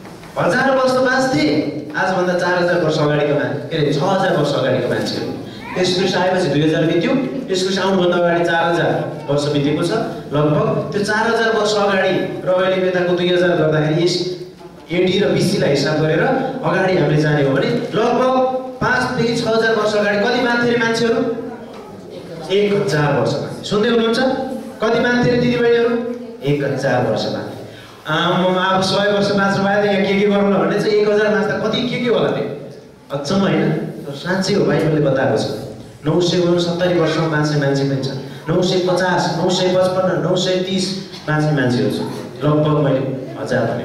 1000 वर्ष बाँच्थे। आजभन्दा 4000 वर्ष अगाडिको के अरे 6000 वर्ष अगाडिको मान्छेहरू। यस क्रिस्ट आएपछि 2000 बित्यो। यस क्रिस्ट आउनुभन्दा अगाडि 4000 वर्ष बितेको छ लगभग। त्यो 4000 वर्ष अगाडि र अहिले बेताको 2000 गर्दाखेरि यस एडी र बीसीलाई हिसाब गरेर अगाडि हामीले जाने हो भने लगभग 5 देखि 6000 वर्ष अगाडि कति मान्थे मान्छेहरू? 1000 वर्ष मान्थे। सुन्दै हुनुहुन्छ? कति मान्थे दिदीबहिनीहरू? 1000 वर्ष मान्थे। अब 100 वर्ष बाँच्नु भयो त यहाँ के गर्नु भने चाहिँ 1000 मान्छे कति के होला त्यो? अचम्म होइन? साँच्चै हो, बाइबलले बताएको छ। 969 वर्षमा बाँच्ने मान्छे पनि छ, 950, 955, 930 बाँच्ने मान्छेहरू छ, लगभग मैले 1000 भने।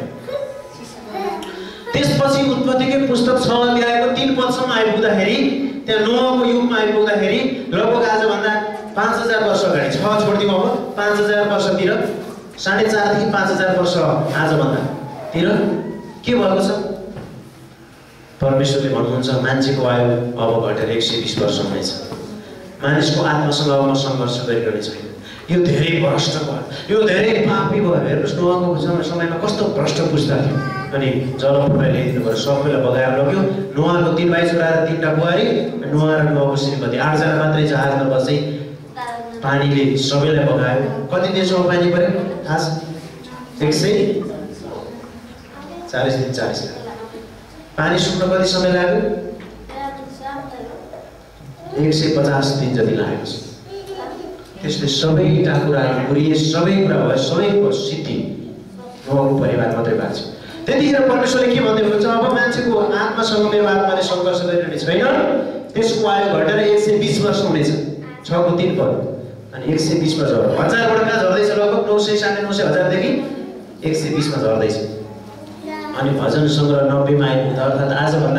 त्यसपछि उत्पत्तिकै पुस्तक 6 अध्यायको 3 पदसम्म आइपुग्दाखेरि त्यहाँ नोहको युगमा आइपुग्दाखेरि लगभग आजभन्दा 5000 वर्ष अगाडि 6 छोडिदिउँ अब 5000 वर्षतिर 4.5 देखि 5000 वर्ष आजभन्दातिर के भएको छ? परमेश्वरले भन्नुहुन्छ मान्छेको आयु अब घटेर 120 वर्ष हुनेछ। मानिसको आत्मासँग अब म सङ्घर्ष गरिरहने छैन। यो धेरै भ्रष्ट भयो, यो धेरै पापी भयो। हेर्नुहोस् नोहको समयमा कस्तो भ्रष्ट पुस्ता थियो। अनि जलप्रलय ल्याइदिनु भयो, सबैलाई बगाएर लग्यो। नोहको 3 भाइ छोरा र 3टा बुहारी, नोह र नोहको श्रीमती 8 जना मात्रै जहाजमा बसे। पानीले सबैलाई बगायो। कति दिनसम्म पानी पर्यो थाहा छ? 140 दिन 40 दिन। पानी सुक्न कति समय लाग्यो? 150 दिन जति लागेको छ। त्यसले सबै टाकुराहरू पुरिए, सबै कुरा भयो, सबैको सिद्धि नोहको परिवार मात्रै बाँच्यो। त्यतिखेर परमेश्वरले के भन्दै हुनुहुन्छ? अब मान्छेको आत्मासँग मेरो आत्माले सङ्घर्ष गरिरहने छैन, त्यसको आयु घटेर 120 वर्ष हुनेछ। 6 को 3 पद। अनि 120 मा झर्छ। 1000बाट कहाँ झर्दैछ? लगभग 900, 950, 1000देखि 120 मा झर्दैछ। अनि भजन सङ्ग्रह 90 मा आइपुग्दा अर्थात् आजभन्दा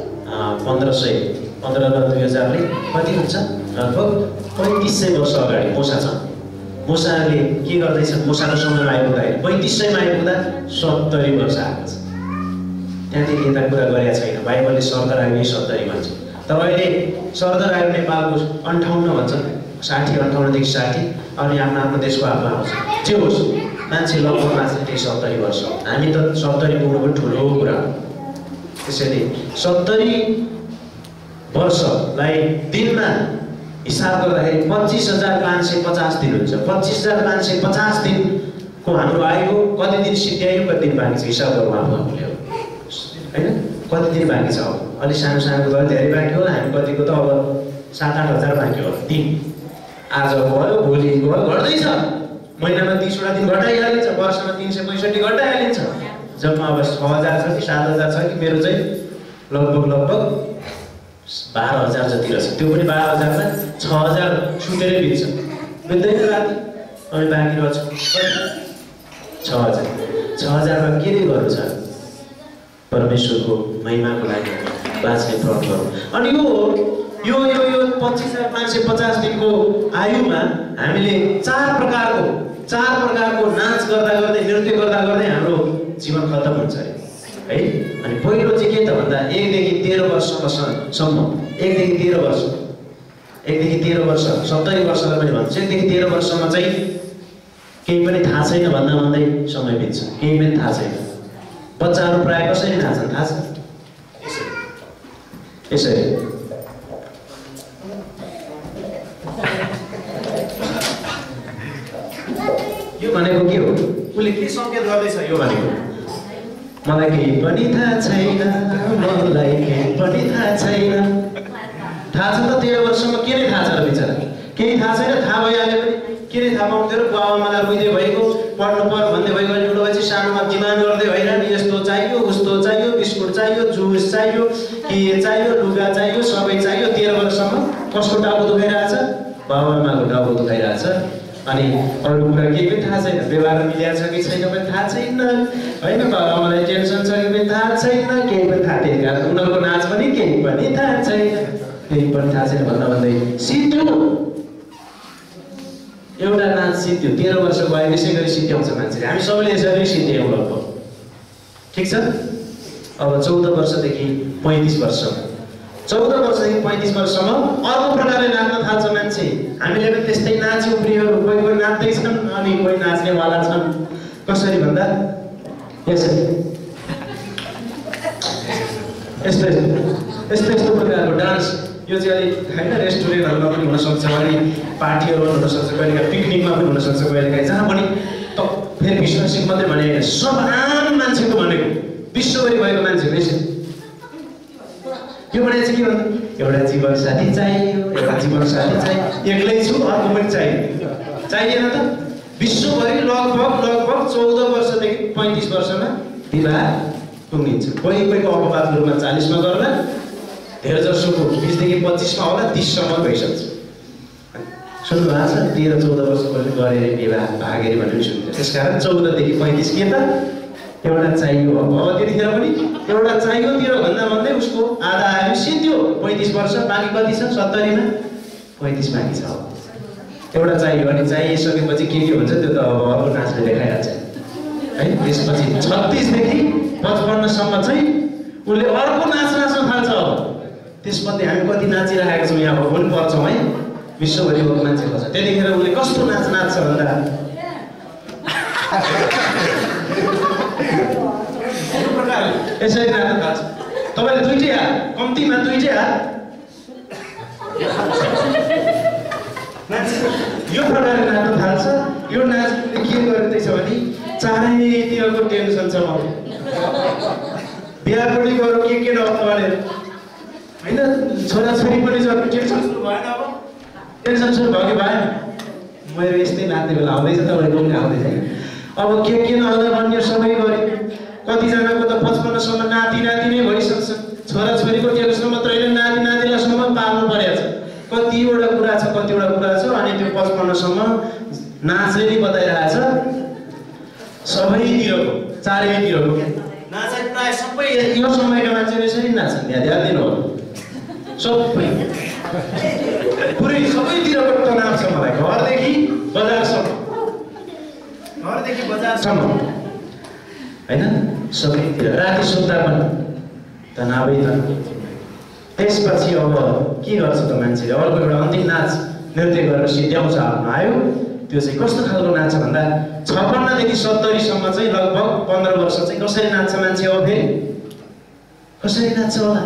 1500 र 2000ले कति हुन्छ? लगभग 3500 वर्ष अगाडि मूसा छ। मूसाले के गर्दैछ? मूसाको समयमा आइपुग्दाखेरि 3500 मा आइपुग्दा 70 वर्ष आएको छ। त्यहाँदेखि यता कुरा गरेका छैन। बाइबलले सरदर आयु 70 भन्छ। तर अहिले सरदर आयु नेपालको 58 भन्छ, 60, 58 देखि 60। अनि आफ्नो देशको आत्मा आउँछ। जे होस् मान्छे लगभग मान्छे 70 वर्ष हो। हामी त 70 पुग्नु पनि ठुलो कुरा हो। त्यसैले 70 वर्षलाई दिनमा हिसाब गर्दाखेरि 25550 दिन हुन्छ। 25550 दिनको हाम्रो आयु कति दिन सिद्ध्यायो, कति दिन बाँकी छ हिसाब गरौँ आफूले होइन? कति दिन बाँकी छ? अब अलि सानो सानो गरे धेरै बाँकी होला। हामी कतिको त अब 7-8 हजार बाँकी होला दिन। आज गयो, भोलि गयो, घट्दैछ। महिनामा 30 वटा दिन घटाइहालिन्छ, वर्षमा 365 घटाइहालिन्छ। जम्मा अब 6000 छ कि 7000 छ कि मेरो चाहिँ लगभग 12000 जति रहेछ। त्यो पनि 12000 मा 6000 छुटेरै बित्छ, बित्दैन राति। अनि बाँकी रहेछ 6000। 6000 मा के गर्नु छ? परमेश्वरको महिमाको लागि बाँच्ने प्रयत्न गरौँ। अनि यो 25550 दिनको आयुमा हामीले 4 प्रकारको नाच गर्दा गर्दै, नृत्य गर्दा गर्दै हाम्रो जीवन खत्तम हुन्छ है। अनि पहिलो चाहिँ के त भन्दा 1 देखि 13 वर्षसम्म 1 देखि 13 वर्ष 70 वर्षलाई पनि भन्छ। 1 देखि 13 वर्षमा चाहिँ केही पनि थाहा छैन भन्दै समय बित्छ, केही पनि थाहा छैन। बच्चाहरू प्रायः कसरी नाच्छन् थाहा छ? यसरी यो भनेको के हो? उसले के सङ्केत गर्दैछ? यो भनेको मलाई केही पनि थाहा छैन, मलाई केही पनि थाहा छैन। थाहा छ त 13 वर्षमा के नै थाहा छ र बिचरा? केही थाहा छैन। थाहा भइहाल्यो भने के नै थाहा पाउँथ्यो र? बाबाआमालाई रुँदै भइगयो, पढ्नु पर्यो भन्दै भइगयो। ठुलो भएपछि सानोमा डिमान्ड गर्दै होइन, यस्तो चाहियो, उस्तो चाहियो, बिस्कुट चाहियो, जुस चाहियो, के चाहियो, लुगा चाहियो, सबै चाहियो। 13 वर्षसम्म कसको टाउको दुखाइरहेछ? बाबाआमाको टाउको दुखाइरहेछ। अनि अरू कुरा केही पनि थाहा छैन। व्यवहार मिलेको छ कि छैन पनि थाहा छैन होइन। बाबाआमालाई टेन्सन छ कि पनि थाहा छैन, केही पनि थाहा छैन। उनीहरूको नाच पनि केही पनि थाहा छैन, केही पनि थाहा छैन भन्दै सिद्धियो। एउटा नाच सिद्धियो। 13 वर्ष भयो, यसै गरी सिद्ध्याउँछ मान्छेले। हामी सबैले यसरी सिद्ध्यौँ लगभग, ठिक छ। अब 14 वर्षदेखि 35 वर्षसम्म 14 वर्षदेखि 35 वर्षसम्म अर्को प्रकारले नाच्न थाल्छ मान्छे। हामीले पनि त्यस्तै नाच्यौँ प्रियहरू। कोही नाच्दैछन् अनि कोही नाच्नेवाला छन्। कसरी भन्दा यसरी यस्तो प्रकारको डान्स यो चाहिँ अलिक होइन रेस्टुरेन्टहरूमा पनि हुनसक्छ, अनि पार्टीहरूमा हुनसक्छ, कहिलेकाहीँ पिकनिकमा पनि हुनसक्छ, कहिलेकाहीँ जहाँ पनि त फेरि विश्वासिक मात्रै भने सब आम मान्छेको भनेको विश्वभरि भएको मान्छेको यसो यो भने चाहिँ के भन्दा एउटा जीवनसाथी चाहियो, एउटा जीवनसाथी चाहियो, एक्लै छु अर्को पनि चाहिएन त। विश्वभरि लगभग 14 वर्षदेखि 35 वर्षमा विवाह टुङ्गिन्छ। कोहीको अपवादमा 40 मा गर्ला, धेरै जसोको 20 देखि 25 मा होला, 30 सम्म भइसक्छ। सुन्नु भएको छ 13-14 वर्षपछि गरेर विवाह भागेर भन्ने सुन्छ। त्यसकारण 14 देखि 35 के त एउटा चाहियो। अब त्यतिखेर पनि एउटा चाहियो तिर भन्दा भन्दै उसको आधा आयो सिद्धियो 35 वर्ष, बाँकी कति छ 70 मा 35 बाँकी छ। एउटा चाहियो, अनि चाहिसकेपछि के हुन्छ त्यो त अब अर्को नाचले देखाइहाल्छ है। त्यसपछि 36 देखि 55 सम्म चाहिँ उसले अर्को नाच नाच्न थाल्छ। अब त्यसमध्ये हामी कति नाचिरहेका छौँ यहाँ पनि पर्छौँ है, विश्वभरि भएको मान्छे पर्छ। त्यतिखेर उसले कस्तो नाच नाच्छ भन्दा यसरी नाच्न थाल्छ। तपाईँले दुईटै हात, कम्तीमा दुईटै हात यो प्रकारले नाच्न थाल्छ। यो नाचले के गर्दैछ भने चारैतिरको टेन्सन छ, बिहाबुढी गरौँ के नहुनु भनेर होइन, छोराछोरी पनि जब टेन्सन सुरु भएन, अब टेन्सन सुरु भयो कि भएन। मेरो यस्तै नाच्ने बेला आउँदैछ, तपाईँको पनि आउँदैछ। अब के नहुँदा भन्ने सबै गऱ्यो। कतिजनाको त 55 सम्म नाति नै भइसक्छ। छोराछोरीको टेन्सन मात्र होइन, नातिलासम्म पाल्नु परेको छ। कतिवटा कुरा छ। अनि त्यो 55 सम्म नाचले नै बताइरहेछ सबैतिरको, चारैतिरको नाच प्रायः सबै यो समयका मान्छेले यसरी नाच्छन्। ध्यान दिनु हो, सबै पुरै सबैतिरको तनाव छ मलाई, घरदेखि बजारसम्म होइन, सबैतिर राति सुत्दा पनि तनावै त। त्यसपछि अब के गर्छ त मान्छेले, अर्को एउटा अन्तिम नाच नृत्य गरेर सिद्ध्याउँछ आफ्नो आयो। त्यो चाहिँ कस्तो खालको नाच भन्दा 56 देखि 70 सम्म चाहिँ लगभग 15 वर्ष चाहिँ कसरी नाच्छ मान्छे। अब फेरि कसरी नाच्छ होला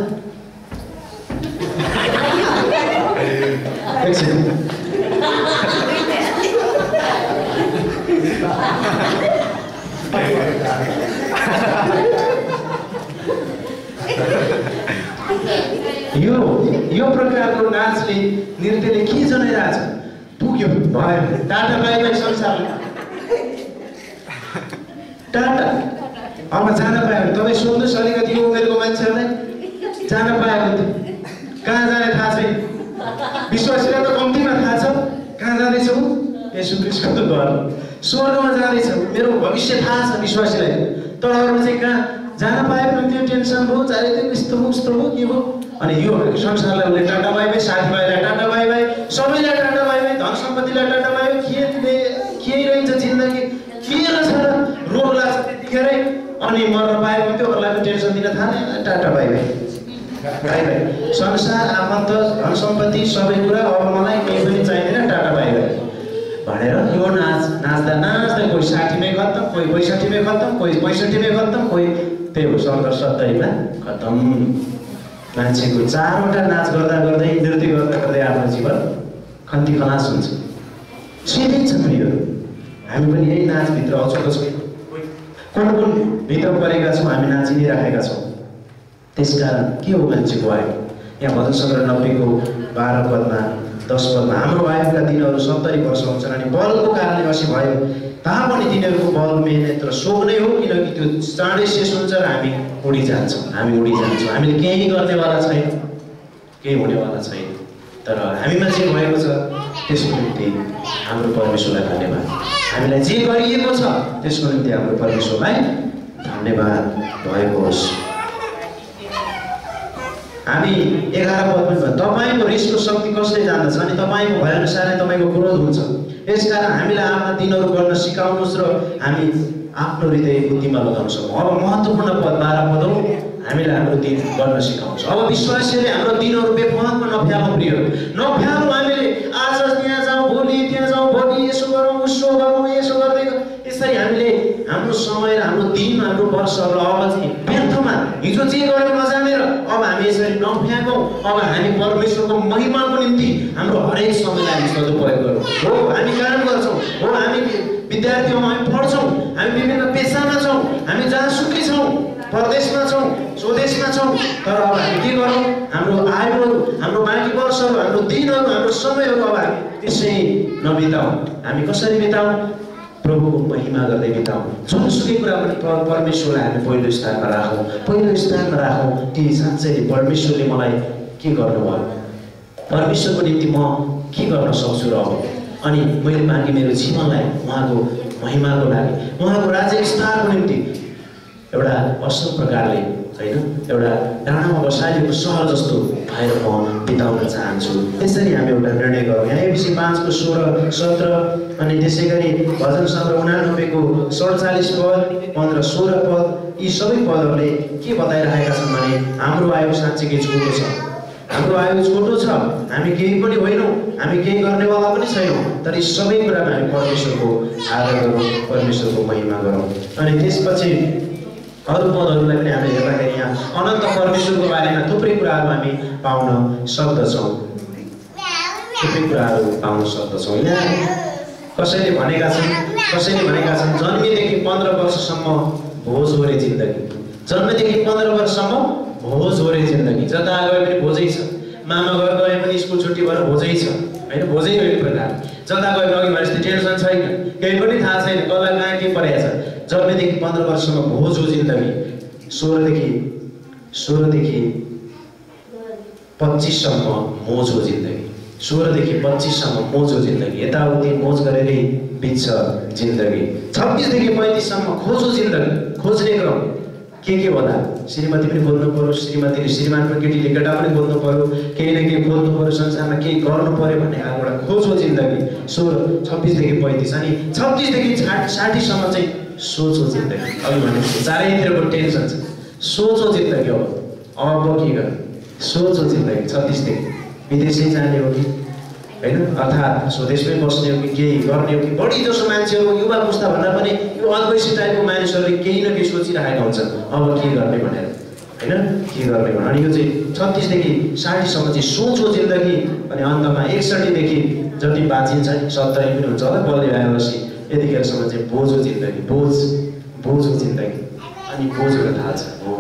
एकछिन यो प्रकारको नाचले नृत्यले के जनाइरहेछ, पुग्यो भयो, टाटा बाई बाई संसारले, टाटा। अब जान पायो भने तपाईँ सोध्नुहोस् अलिकति उमेरको मान्छेहरूलाई, जान पायो भने कहाँ जाने थाहा छैन। विश्वासीलाई त कम्तीमा थाहा छ कहाँ जाँदैछौ, यसो क्रिस्टको घर स्वर्गमा जाँदैछौ, मेरो भविष्य थाहा छ विश्वासीलाई। तर अरू चाहिँ कहाँ जान पायो भने त्यो टेन्सन भयो, चारैतिर यस्तो भयो उस्तो भयो के भयो। अनि यो संसारलाई उसले टाटा बाई बाई, साथीभाइलाई टाटा बाई बाई, सबैलाई टाटा बाई बाई, धन सम्पत्तिलाई टाटा बाई बाई, के रहन्छ जिन्दगी, के रहेछ र रोग लाग्छ त्यतिखेरै, अनि मर्न पायो भने त्यो अरूलाई पनि टेन्सन दिन थाले, tata bye bye bye bye. संसार, आफन्त, धन सम्पत्ति सबै कुरा अब मलाई केही पनि चाहिँदैन, टाटा बाई बाई भनेर यो नाच्दा कोही 60 मै खत्तम, कोही 65 मै खत्तम, कोही 65 मै खत्तम, कोही त्यही हो 70 मा खत्तम। मान्छेको 4वटा नाच गर्दा गर्दै नृत्य गर्दा गर्दै आफ्नो जीवन खन्ती खलास हुन्छ। सिधै छ प्रिय, हामी पनि यही नाचभित्र अछुतो छौँ, कुन भित्र परेका छौँ, हामी नाचि नै राखेका छौँ। त्यसकारण के हो मान्छेको आयु, यहाँ भजन सङ्ग्रह 90 को 12 पदमा 10 पदमा हाम्रो आयुका दिनहरू 70 वर्ष हुन्छन्, अनि बलको कारणले असी भयो तापनि तिनीहरूको बल मेहनत र सोख नै हो, किनकि त्यो चाँडै शेष हुन्छ र हामी उडिजान्छौँ। हामीले केही गर्नेवाला छैन, केही हुनेवाला छैन। तर हामीमा जे भएको छ त्यसको निम्ति हाम्रो परमेश्वरलाई धन्यवाद। हामीलाई जे गरिएको छ त्यसको निम्ति हाम्रो परमेश्वरलाई धन्यवाद भएको होस्। हामी 11 पद पनि भन्छ, तपाईँको रिसको शक्ति कसले जान्दछ, अनि तपाईँको भएअनुसारै तपाईँको क्रोध हुन्छ। यसकारण हामीलाई आफ्ना दिनहरू गर्न सिकाउनुहोस् र हामी आफ्नो हृदय बुद्धिमा लगाउन सकौँ। अब महत्त्वपूर्ण पद 12 पद हो, हामीलाई हाम्रो दिन गर्न सिकाउँछ। अब विश्वासीले हाम्रो दिनहरू बेफालतुमा नफ्यालौँ प्रिय, नफ्यालौँ। हामीले आज त्यहाँ जाउँ, भोलि यसो गरौँ, उसो गरौँ, यसो गर्दै यसरी हामीले हाम्रो समय र हाम्रो दिन हाम्रो वर्षहरू अब चाहिँ व्यर्थमा हिजो जे गर्यो नजानेर अब हामी यसरी नफ्याँकौँ। अब हामी परमेश्वरको महिमाको निम्ति हाम्रो हरेक समयलाई हामी सदुपयोग गरौँ। हो हामी काम गर्छौँ, हो हामी विद्यार्थी हौँ, हामी पढ्छौँ, हामी विभिन्न पेसामा छौँ, हामी जहाँसुकै छौँ, परदेशमा छौँ, स्वदेशमा छौँ, तर अब हामी के गरौँ? हाम्रो आयुहरू, हाम्रो बाँकी वर्षहरू, हाम्रो दिनहरू, हाम्रो समयहरू अब हामी त्यसै नबिताउँ। हामी कसरी बिताउँ? प्रभुको महिमा गर्दै बिताउँ। जुनसुकै कुरा पनि परमेश्वरलाई हामी पहिलो स्थानमा राखौँ, पहिलो स्थानमा राखौँ कि साँच्चै परमेश्वरले मलाई के गर्नुभयो, परमेश्वरको निम्ति म के गर्न सक्छु र अब, अनि मैले बाँकी मेरो जीवनलाई उहाँको महिमाको लागि, उहाँको राज्य विस्तारको निम्ति एउटा असल प्रकारले होइन एउटा डाँडामा बसाइएको सहर जस्तो भएर म बिताउन चाहन्छु। त्यसरी हामी एउटा निर्णय गरौँ। यहाँ एफिसी 5 को 16, 17 अनि त्यसै गरी भजन सङ्ग्रह 89 को 47 पद, 15, 16 पद, यी सबै पदहरूले के बताइरहेका छन् भने हाम्रो आयु साँच्चीकै छोटो छ, हाम्रो आयु छोटो छ, हामी केही पनि होइनौँ, हामी केही गर्नेवाला पनि छैनौँ, तर यी सबै कुरामा हामी परमेश्वरको आदर गरौँ, परमेश्वरको महिमा गरौँ। अनि त्यसपछि अरू पदहरूलाई पनि हामीले हेर्दाखेरि यहाँ अनन्त परमेश्वरको बारेमा थुप्रै कुराहरू हामी पाउन सक्दछौँ, थुप्रै कुराहरू पाउन सक्दछौँ। यहाँ कसैले भनेका छन् जन्मेदेखि 15 वर्षसम्म भोज होरे जिन्दगी, जन्मेदेखि 15 वर्षसम्म भोज होरे जिन्दगी, जता गए पनि भोजै छ, मामा घर गए पनि स्कुल छुट्टी भएर भोजै छ होइन, भोजै हो एक प्रकार, जता गए पनि अघि भने टेन्सन छैन, केही पनि थाहा छैन कसलाई कहाँ के परेको छ। जन्मेदेखि 15 वर्षसम्म भोज हो जिन्दगी, 16 देखि 25 सम्म मोज हो जिन्दगी, 16 देखि 25 सम्म मोज हो जिन्दगी, यताउति मोज गरेरै बित्छ जिन्दगी। 26 देखि 35 सम्म खोज हो जिन्दगी, खोज्ने क्रम के होला, श्रीमती पनि बोल्नु पर्यो, श्रीमतीले श्रीमान पनि, केटीले केटा पनि बोल्नु पर्यो, केही न केही बोल्नु पर्यो, संसारमा केही गर्नु पर्यो भन्ने एउटा खोज हो जिन्दगी। 26 देखि 35 अनि 36 देखि 60 सम्म चाहिँ सोच हो जिन्दगी। अघि भनेको चारैतिरको टेन्सन छ, सोच हो जिन्दगी। अब के गर्ने, सोच हो जिन्दगी। 36 देखि विदेशै जाने हो कि होइन, अर्थात् स्वदेशमै बस्ने हो कि केही गर्ने हो कि, बढी जसो मान्छेहरू युवा पुस्ताभन्दा पनि यो अद्वैसी टाइपको मानिसहरूले केही न केही सोचिरहेका हुन्छन् अब के गर्ने भनेर होइन, के गर्ने भने। अनि यो चाहिँ 36 देखि 60 सम्म चाहिँ सोच हो जिन्दगी। अनि अन्तमा 61 देखि जति बाँचिन्छ 70 पनि हुन्छ होला बल्दै आएपछि यतिखेरसम्म चाहिँ बोझ हो जिन्दगी, बोझ हो जिन्दगी। अनि बोझ हुन थाल्छ, हो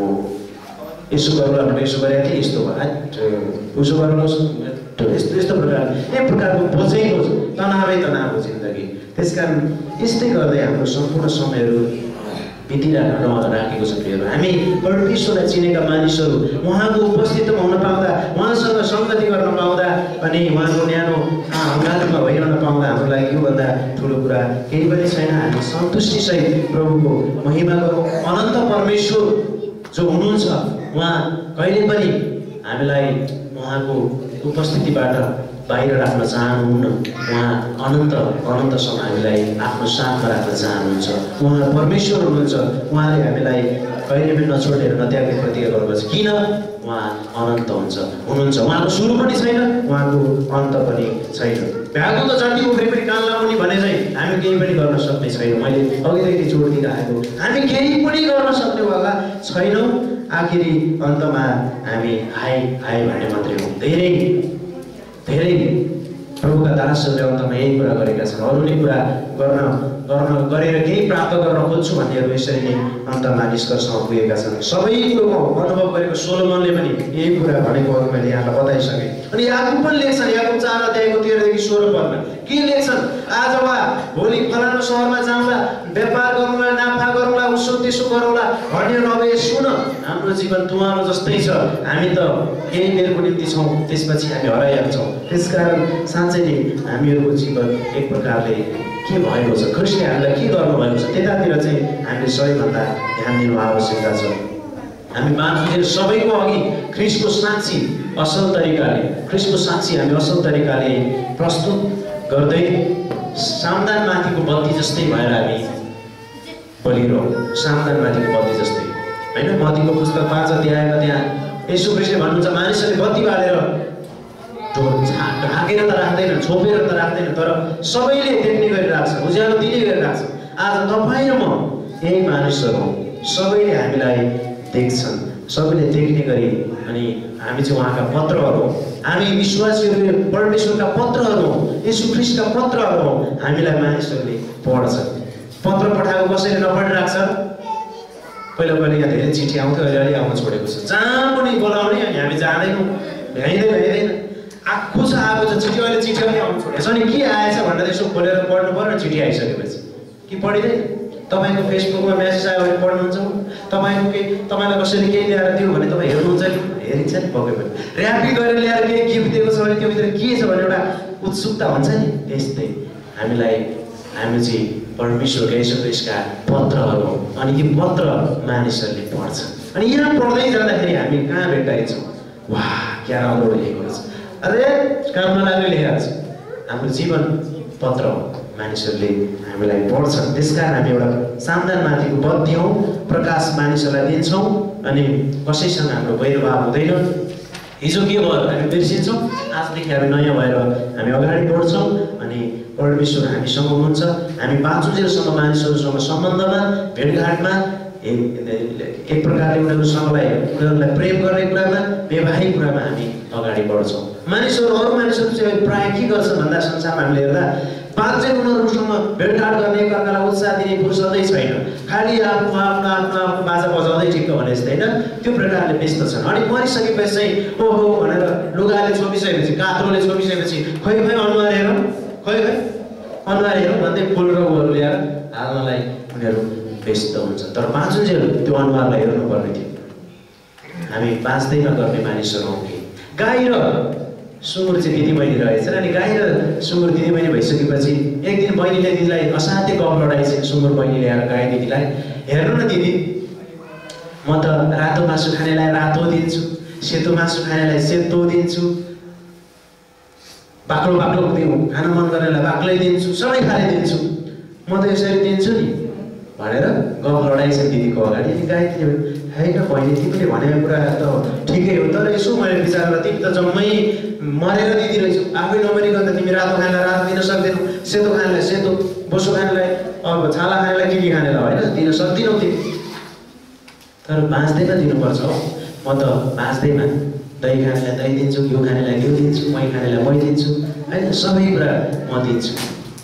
यसो गरौँला भने यसो गरेको थिएँ, यस्तो भयो, उसो गर्नुहोस्, यस्तो प्रकार एक प्रकारको बोझै बोझ, तनावै तनाव हो जिन्दगी। त्यसकारण यस्तै गर्दै हाम्रो सम्पूर्ण समयहरू बितिराखेको छ। प्रियहरू, हामी परमेश्वरलाई चिनेका मानिसहरू उहाँको उपस्थितिमा हुन पाउँदा, उहाँसँग सङ्गति गर्न पाउँदा अनि उहाँको न्यानो हङ्गामा भइरहन पाउँदा हाम्रो लागि योभन्दा ठुलो कुरा केही पनि छैन। हामी सन्तुष्टिसहित प्रभुको महिमा गरौँ। अनन्त परमेश्वर जो हुनुहुन्छ उहाँ कहिले पनि हामीलाई उहाँको उपस्थितिबाट बाहिर राख्न चाहनुहुन्न। उहाँ अनन्तसम्म हामीलाई आफ्नो साथमा राख्न चाहनुहुन्छ। उहाँ परमेश्वर हुनुहुन्छ, उहाँले हामीलाई कहिले पनि नछोडेर नत्याग्ने प्रतिज्ञा गर्नुपर्छ। किन? उहाँ अनन्त हुनुहुन्छ, उहाँको सुरु पनि छैन, उहाँको अन्त पनि छैन। भ्याएको त जति उफ्री पनि कान लाउने भने चाहिँ हामी केही पनि गर्न सक्ने छैनौँ। मैले अघिदेखि जोड दिइरहेको, हामी केही पनि गर्न सक्नेवाला छैनौँ। आखिरी अन्तमा हामी हाई भन्ने मात्रै हो। धेरै प्रभुका दासहरूले अन्तमा यही कुरा गरेका छन्। अरूले कुरा गरेर केही प्राप्त गर्न खोज्छु भन्नेहरू यसरी नै अन्तमा निष्कर्षमा पुगेका छन्। सबै कुरोको अनुभव गरेको सोलोमनले पनि यही कुरा भनेको अघि मैले यहाँलाई बताइसकेँ। अनि याकुब पनि लेख्छन्, याकुब 4 अध्यायको 13 देखि 16 पदमा के लेख्छन्? आज वा भोलि फलानु सहरमा जाउँला, व्यापार गरौँला, नाफा गरौँला, उसो त्यसो गरौँला भन्ने नभए सुन, हाम्रो जीवन तुवालो जस्तै छ। हामी त केही बेरको निम्ति छौँ, त्यसपछि हामी हराइहाल्छौँ। त्यसकारण साँच्चै नै हामीहरूको जीवन एक प्रकारले के भएको छ, ख्रिस्टले हामीलाई के गर्नुभएको छ, त्यतातिर चाहिँ हामीले सबैभन्दा ध्यान दिनु आवश्यकता छ। हामी मान्छेहरू सबैको अघि ख्रिस्टको साक्षी हामी असल तरिकाले प्रस्तुत गर्दै सामदानमाथिको बत्ती जस्तै भएर हामी बलिरहौँ। सामदानमाथिको बत्ती जस्तै होइन। मत्तीको पुस्तक 5 अध्यायमा त्यहाँ येशू ख्रिस्टले भन्नुहुन्छ, मानिसहरूले बत्ती बालेर ढाकेर त राख्दैन, छोपेर त राख्दैन, तर सबैले देख्ने गरी राख्छ, उज्यालो दिने गरी राख्छ। आज तपाईँ र म यही मानिसहरू हौँ, सबैले हामीलाई देख्छन्, सबैले देख्ने गरी अनि हामी चाहिँ उहाँका पत्रहरू हौँ, हामी विश्वासीहरूले परमेश्वरका पत्रहरू हौँ, यीशु ख्रीष्टका पत्रहरू हौँ। हामीलाई मानिसहरूले पढ्छन्। पत्र पठाएको कसैले नपढिरहेको छ? पहिला पहिला यहाँ धेरै चिठी आउँथ्यो, अहिले अलि आउन छोडेको छ। जहाँ पनि बोलाउने अनि हामी जाँदैनौँ, भ्याइँदैन। आएको छ चिठी, अहिले चिठी पनि आउनु छोडेको छ। अनि के आएछ भनेर यसो खोलेर पढ्नु पर्यो चिठी आइसकेपछि। कि पढिँदैन? तपाईँको फेसबुकमा मेसेज आयो भने पढ्नुहुन्छ, तपाईँलाई कसैले केही ल्याएर दियो भने तपाईँ हेर्नुहुन्छ नि, हेरिन्छ नि पक्कै पनि। ऱ्यापिङ गरेर ल्याएर केही गिफ्ट दिएको छ भने त्योभित्र के छ भने एउटा उत्सुकता हुन्छ नि, त्यस्तै हामी चाहिँ परमेश्वरका यीशु ख्रीष्टका पत्रहरू हौँ। अनि ती पत्र मानिसहरूले पढ्छन्। अनि यहाँ पढ्दै जाँदाखेरि हामी कहाँ भेट्टाइन्छौँ? वाह, क्या राम्रो लेखेको रहेछ, अरे काममा लाग्ने लेखेको छ। हाम्रो जीवन पत्र हो, मानिसहरूले हामीलाई पढ्छन्। त्यसकारण हामी एउटा सामदानमाथिको बत्ती हौँ, प्रकाश मानिसहरूलाई दिन्छौँ। अनि कसैसँग हाम्रो वैरभाव हुँदैन। हिजो के भयो हामी बिर्सिन्छौँ, आजदेखि हामी नयाँ भएर हामी अगाडि बढ्छौँ। अनि परमेश्वर हामीसँग हुनुहुन्छ। हामी बाँचुन्जेलसम्म मानिसहरूसँग सम्बन्धमा, भेटघाटमा, एक प्रकारले उनीहरूलाई प्रेम गर्ने कुरामा, वैवाहिक कुरामा हामी अगाडि बढ्छौँ। अरू मानिसहरू चाहिँ प्रायः के गर्छन् भन्दा संसारमा हामीले हेर्दा बाँचेर उनीहरूसँग भेटघाट गर्ने, एकअर्कालाई उत्साह दिने फुर्सदै छैन। खालि आफ्नो बाजा बजाउँदै ठिक्क भने जस्तै होइन, त्यो प्रकारले व्यस्त छन्। अनि मरिसकेपछि चाहिँ ओहो भनेर लुगाले छोपिसकेपछि, कात्रोले छोपिसकेपछि खै अनुहार हेरौँ भन्दै फुल र उहरू ल्याएर हाल्नलाई उनीहरू व्यस्त हुन्छ। तर बाँचुन्जेल त्यो अनुहारलाई हेर्नुपर्ने थियो। हामी बाँच्दैन गर्ने मानिसहरू हौँ कि। गाई र सुँगुर चाहिँ दिदीबहिनी रहेछन्। अनि गाई र सुँगुर दिदीबहिनी भइसकेपछि एक दिन बहिनीले दिदीलाई असाध्यै गफ लडाइछन्। सुँगुर बहिनीले आएर गाई दिदीलाई, हेर्नु न दिदी, म त रातो मासु खानेलाई रातो दिन्छु, सेतो मासु खानेलाई सेतो दिन्छु, बाक्लो खान मन गर्नेलाई बाक्लै दिन्छु, सबै खाने दिन्छु, म त यसरी दिन्छु नि भनेर गफ लडाइछन् दिदीको अगाडि। अनि गाई दिदी, होइन बहिनी, तिमीले भनेको कुरा त ठिकै हो, तर यसो मैले विचार गरेँ, तिमी त जम्मै मरेर दिदी रहेछौ। आफै नमरिकन त तिमी रातो खानेलाई रातो दिन सक्दैनौ, सेतो खानेलाई सेतो, बोसो खानेलाई अब छाला खानेलाई के खानेलाई होइन दिन सक्दिनौ तिमी। तर बाँच्दैन दिनुपर्छ हो। म त बाँच्दैमा दही खानेलाई दही दिन्छु, घिउ खानेलाई घिउ दिन्छु, मही खानेलाई मही दिन्छु, होइन सबै कुरा म दिन्छु।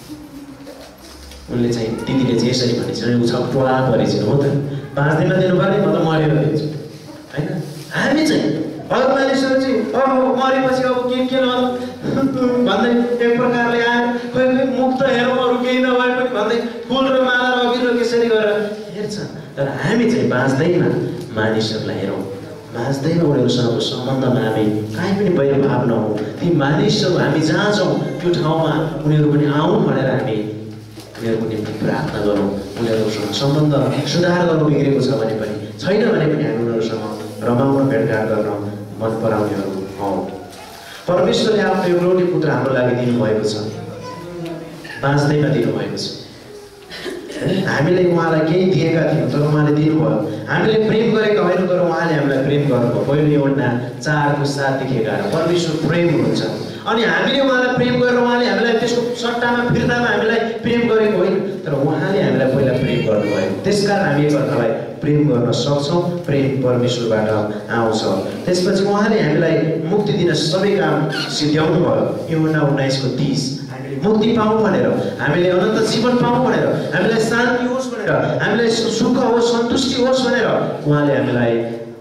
उनले चाहिँ दिदीले चाहिँ यसरी भनेछ, ऊ छक्टुवा परेछन्। हो त, बाँच्दैन दिनुपर्ने, म त मरेर दिन्छु होइन। हामी चाहिँ अरू मानिसहरू चाहिँ मरेपछि अब के लगाउँ भन्दै एक प्रकारले आएर खै मुख त हेरौँ, अरू केही नभए पनि भन्दै फुल र माला र अबिर कसरी गरेर हेर्छन्। तर हामी चाहिँ बाँच्दैमा मानिसहरूलाई हेरौँ, बाँच्दैमा उनीहरूसँगको सम्बन्धमा हामी काहीँ पनि वैरभाव नहौँ। ती मानिसहरू हामी जहाँ जाउँ त्यो ठाउँमा उनीहरू पनि आउँ भनेर हामी उनीहरूको निम्ति प्रार्थना गरौँ। उनीहरूसँग सम्बन्ध सुधार गर्नु बिग्रेको छ भने पनि, छैन भने पनि हामी उनीहरूसँग रमाउन, भेटघाट गर्न मन पराउनेहरू हौँ। परमेश्वरले आफ्नो एउटै पुत्र हाम्रो लागि दिनुभएको छ, बाँच्दैमा दिनुभएको छ। हामीले उहाँलाई केही दिएका थियौँ तर उहाँले दिनुभयो। हामीले प्रेम गरेका होइनौँ तर उहाँले हामीलाई प्रेम गर्नुभयो। पहिलो योहन्ना 4:7 परमेश्वर प्रेम हुनुहुन्छ। अनि हामीले उहाँलाई प्रेम गरेर उहाँले हामीलाई त्यसको सट्टामा फिर्तामा हामीलाई प्रेम गरेको होइन, तर उहाँले हामीलाई पहिला प्रेम गर्नुभयो। त्यसकारण हामी एकअर्कालाई प्रेम गर्न सक्छौँ। प्रेम परमेश्वरबाट आउँछ। त्यसपछि उहाँले हामीलाई मुक्ति दिन सबै काम सिद्ध्याउनु भयो। योहन्ना 19:30 हामीले मुक्ति पाऊँ भनेर, हामीले अनन्त जीवन पाऊँ भनेर, हामीलाई शान्ति होस् भनेर, हामीलाई सुख होस्, सन्तुष्टि होस् भनेर उहाँले हामीलाई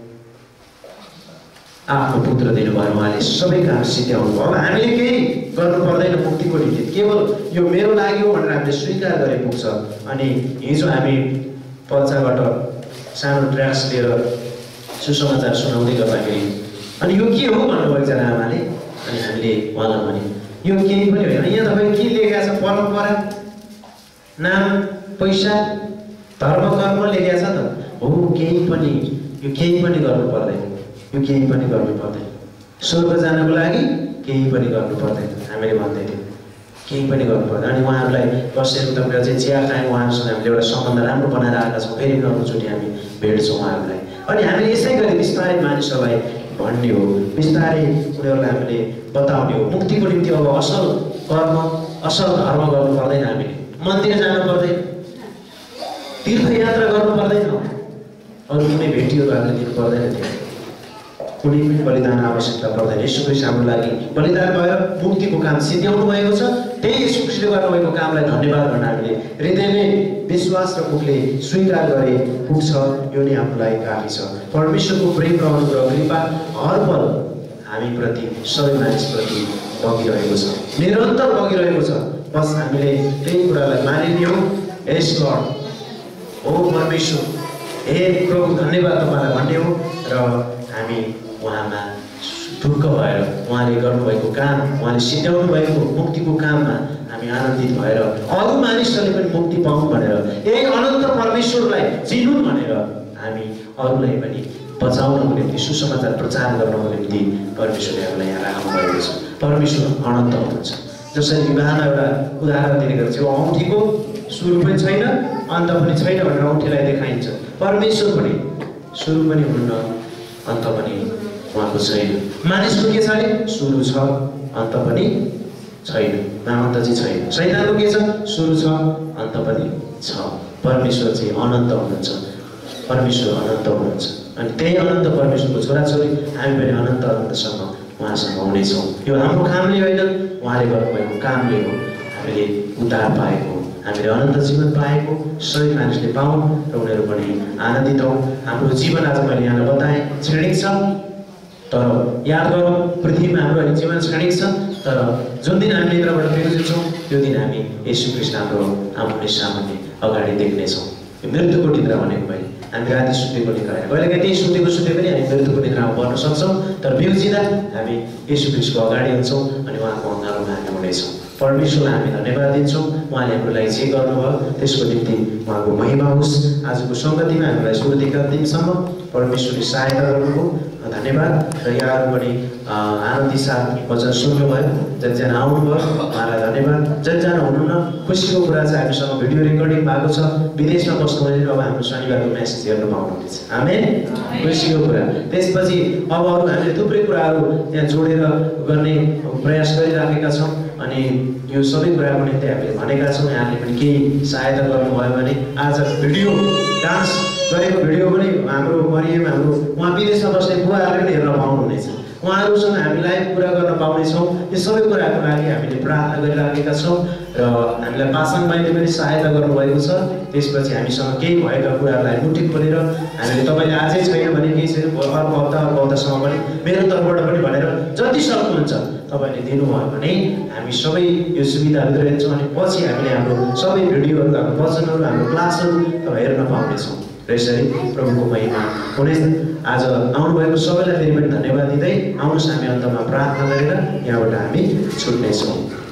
आफ्नो पुत्र दिनुभयो। उहाँले सबै काम सिद्ध्याउनु भयो। अब हामीले केही गर्नु पर्दैन मुक्तिको निम्ति, केवल यो मेरो लागि हो भनेर हामीले स्वीकार गरे पुग्छ। अनि हिजो हामी पल्साबाट सानो ट्र्याक्स लिएर सुसमाचार सुनाउँदै गर्दाखेरि अनि यो के हो भन्नुभयो एकजना आमाले। अनि हामीले उहाँलाई भन्यौँ यो केही पनि होइन, यहाँ तपाईँ के लेखेको छ, परम्परा, नाम, पैसा, धर्म, कर्म लेखेको छ त हो। केही पनि यो केही पनि गर्नु पर्दैन, यो केही पनि गर्नु पर्दैन। स्वर्ग जानको लागि केही पनि गर्नु पर्दैन हामीले भन्दै थियौँ, केही पनि गर्नु पर्दैन। अनि उहाँहरूलाई बसेर उताबाट चाहिँ चिया खायौँ, उहाँहरूसँग हामीले एउटा सम्बन्ध राम्रो बनाएर आएका छौँ। फेरि अर्कोचोटि हामी भेट्छौँ उहाँहरूलाई। अनि हामीले यसै गरी बिस्तारै मानिसहरूलाई भन्ने हो, बिस्तारै उनीहरूलाई हामीले बताउने हो। मुक्तिको निम्ति अब असल कर्म, असल धर्म गर्नु पर्दैन, हामीले मन्दिर जानु पर्दैन, तीर्थयात्रा गर्नु पर्दैन, अरू कुनै भेटियोहरू हामीले दिनु पर्दैन थियो, कुनै पनि बलिदान आवश्यकता पर्दैन। येशू ख्रीष्ट हाम्रो लागि बलिदान भएर मुक्तिको काम सिद्ध्याउनु भएको छ। त्यही येशू ख्रीष्टले गर्नुभएको कामलाई धन्यवाद भन्न हामीले हृदयले विश्वास र मुखले स्वीकार गरे पुग्छ, यो नै हाम्रो लागि काफी छ। परमेश्वरको प्रेम र अनुग्रह कृपा हर पल हामीप्रति सबै मानिसप्रति बगिरहेको छ, निरन्तर बगिरहेको छ। बस हामीले त्यही कुरालाई मानिने हो। यस लर्ड, ओ परमेश्वर, हे प्रभु धन्यवाद तपाईँलाई भन्ने हो र हामी उहाँमा ढुक्क भएर उहाँले गर्नुभएको काम, उहाँले सिद्ध्याउनु भएको मुक्तिको काममा हामी आनन्दित भएर अरू मानिसहरूले पनि मुक्ति पाउँ भनेर, यही अनन्त परमेश्वरलाई चिनुन् भनेर हामी अरूलाई पनि बचाउनको निम्ति, सुसमाचार प्रचार गर्नको निम्ति परमेश्वरले हामीलाई यहाँ राख्नु भएको छ। परमेश्वर अनन्त हुनुहुन्छ। जसरी विवाहमा एउटा उदाहरण दिने गर्छ, औँठीको सुरु पनि छैन अन्त पनि छैन भनेर औँठीलाई देखाइन्छ। परमेश्वर पनि सुरु पनि हुनुहुन्न, अन्त पनि उहाँको छैन। मानिसको के छ अरे? सुरु छ अन्त पनि छैन, अन्त चाहिँ छैन। शैतानको के छ? सुरु छ अन्त पनि छ। परमेश्वर चाहिँ अनन्त हुनुहुन्छ, परमेश्वर अनन्त हुनुहुन्छ। अनि त्यही अनन्त परमेश्वरको छोराछोरी हामी पनि अनन्त अनन्तसम्म उहाँसँग हुनेछौँ। यो हाम्रो कामले होइन, उहाँले गर्नुभएको कामले हो हामीले उद्धार पाएको, हामीले अनन्त जीवन पाएको, सबै मानिसले पाउँ र उनीहरू पनि आनन्दित हौँ। हाम्रो जीवन आज मैले यहाँलाई बताएँ क्षणिक छ, तर याद गरौँ पृथ्वीमा हाम्रो अहिले जीवन क्षणिक छ, तर जुन दिन हामी निद्राबाट बिउजिन्छौँ त्यो दिन हामी येशू ख्रीष्ट हाम्रो आउने सामुन्ने अगाडि देख्नेछौँ। यो मृत्युको निद्रा भनेको मैले हामी राति सुतेको निद्रा होइन, कहिलेकाहीँ त्यही सुते पनि हामी मृत्युको निद्रामा पर्न सक्छौँ, तर बिउजिँदा हामी येशू ख्रीष्टको अगाडि हुन्छौँ अनि उहाँको अँगालोमा हामी हुनेछौँ। परमेश्वरलाई हामी धन्यवाद दिन्छौँ, उहाँले हाम्रो लागि जे गर्नुभयो त्यसको निम्ति उहाँको महिमा होस्। आजको सङ्गतिमा हामीलाई सुरुदेखि अन्तिमसम्म परमेश्वरले सहायता गर्नुभयो, धन्यवाद। र यहाँहरू पनि आनन्दी साथ वचन सुन्नुभयो, जतिजना आउनुभयो उहाँलाई धन्यवाद। जतिजना हुनुहुन्न, खुसीको कुरा चाहिँ हामीसँग भिडियो रेकर्डिङ भएको छ, विदेशमा बस्नु भने अब हाम्रो शनिबारको म्यासेज हेर्न पाउनुहुनेछ। आमेन, खुसीको कुरा। त्यसपछि अब अरू हामीले थुप्रै कुराहरू त्यहाँ जोडेर गर्ने प्रयास गरिराखेका छौँ अनि यो सबै कुराको निम्ति हामीले भनेका छौँ। यहाँले पनि केही सहायता गर्नुभयो भने आज भिडियो डान्स गरेको भिडियो पनि हाम्रो मरियम, हाम्रो उहाँ विदेशमा बस्ने बुवाहरूले पनि हेर्न पाउनुहुनेछ। उहाँहरूसँग हामी लाइभ कुरा गर्न पाउनेछौँ। यो सबै कुराको लागि हामीले प्रार्थना गरिराखेका छौँ र हामीलाई पासाङ भाइले पनि सहायता गर्नुभएको छ। त्यसपछि हामीसँग केही भएका कुराहरूलाई मुठी खोलेर हामीले तपाईँले आजै छैन भने केही छैन, अर्को हप्तासम्म पनि मेरो तर्फबाट पनि भनेर जति सक्नुहुन्छ तपाईँले दिनुभयो भने हामी सबै यो सुविधाहरू हेर्छौँ अनि पछि हामीले हाम्रो सबै भिडियोहरू, हाम्रो वचनहरू, हाम्रो क्लासहरू तपाईँ हेर्न पाउनेछौँ। र यसरी प्रभुको महिमा हुने। आज आउनुभएको सबैलाई फेरि पनि धन्यवाद दिँदै आउनुहोस् हामी अन्तमा प्रार्थना गरेर यहाँबाट हामी छुट्नेछौँ।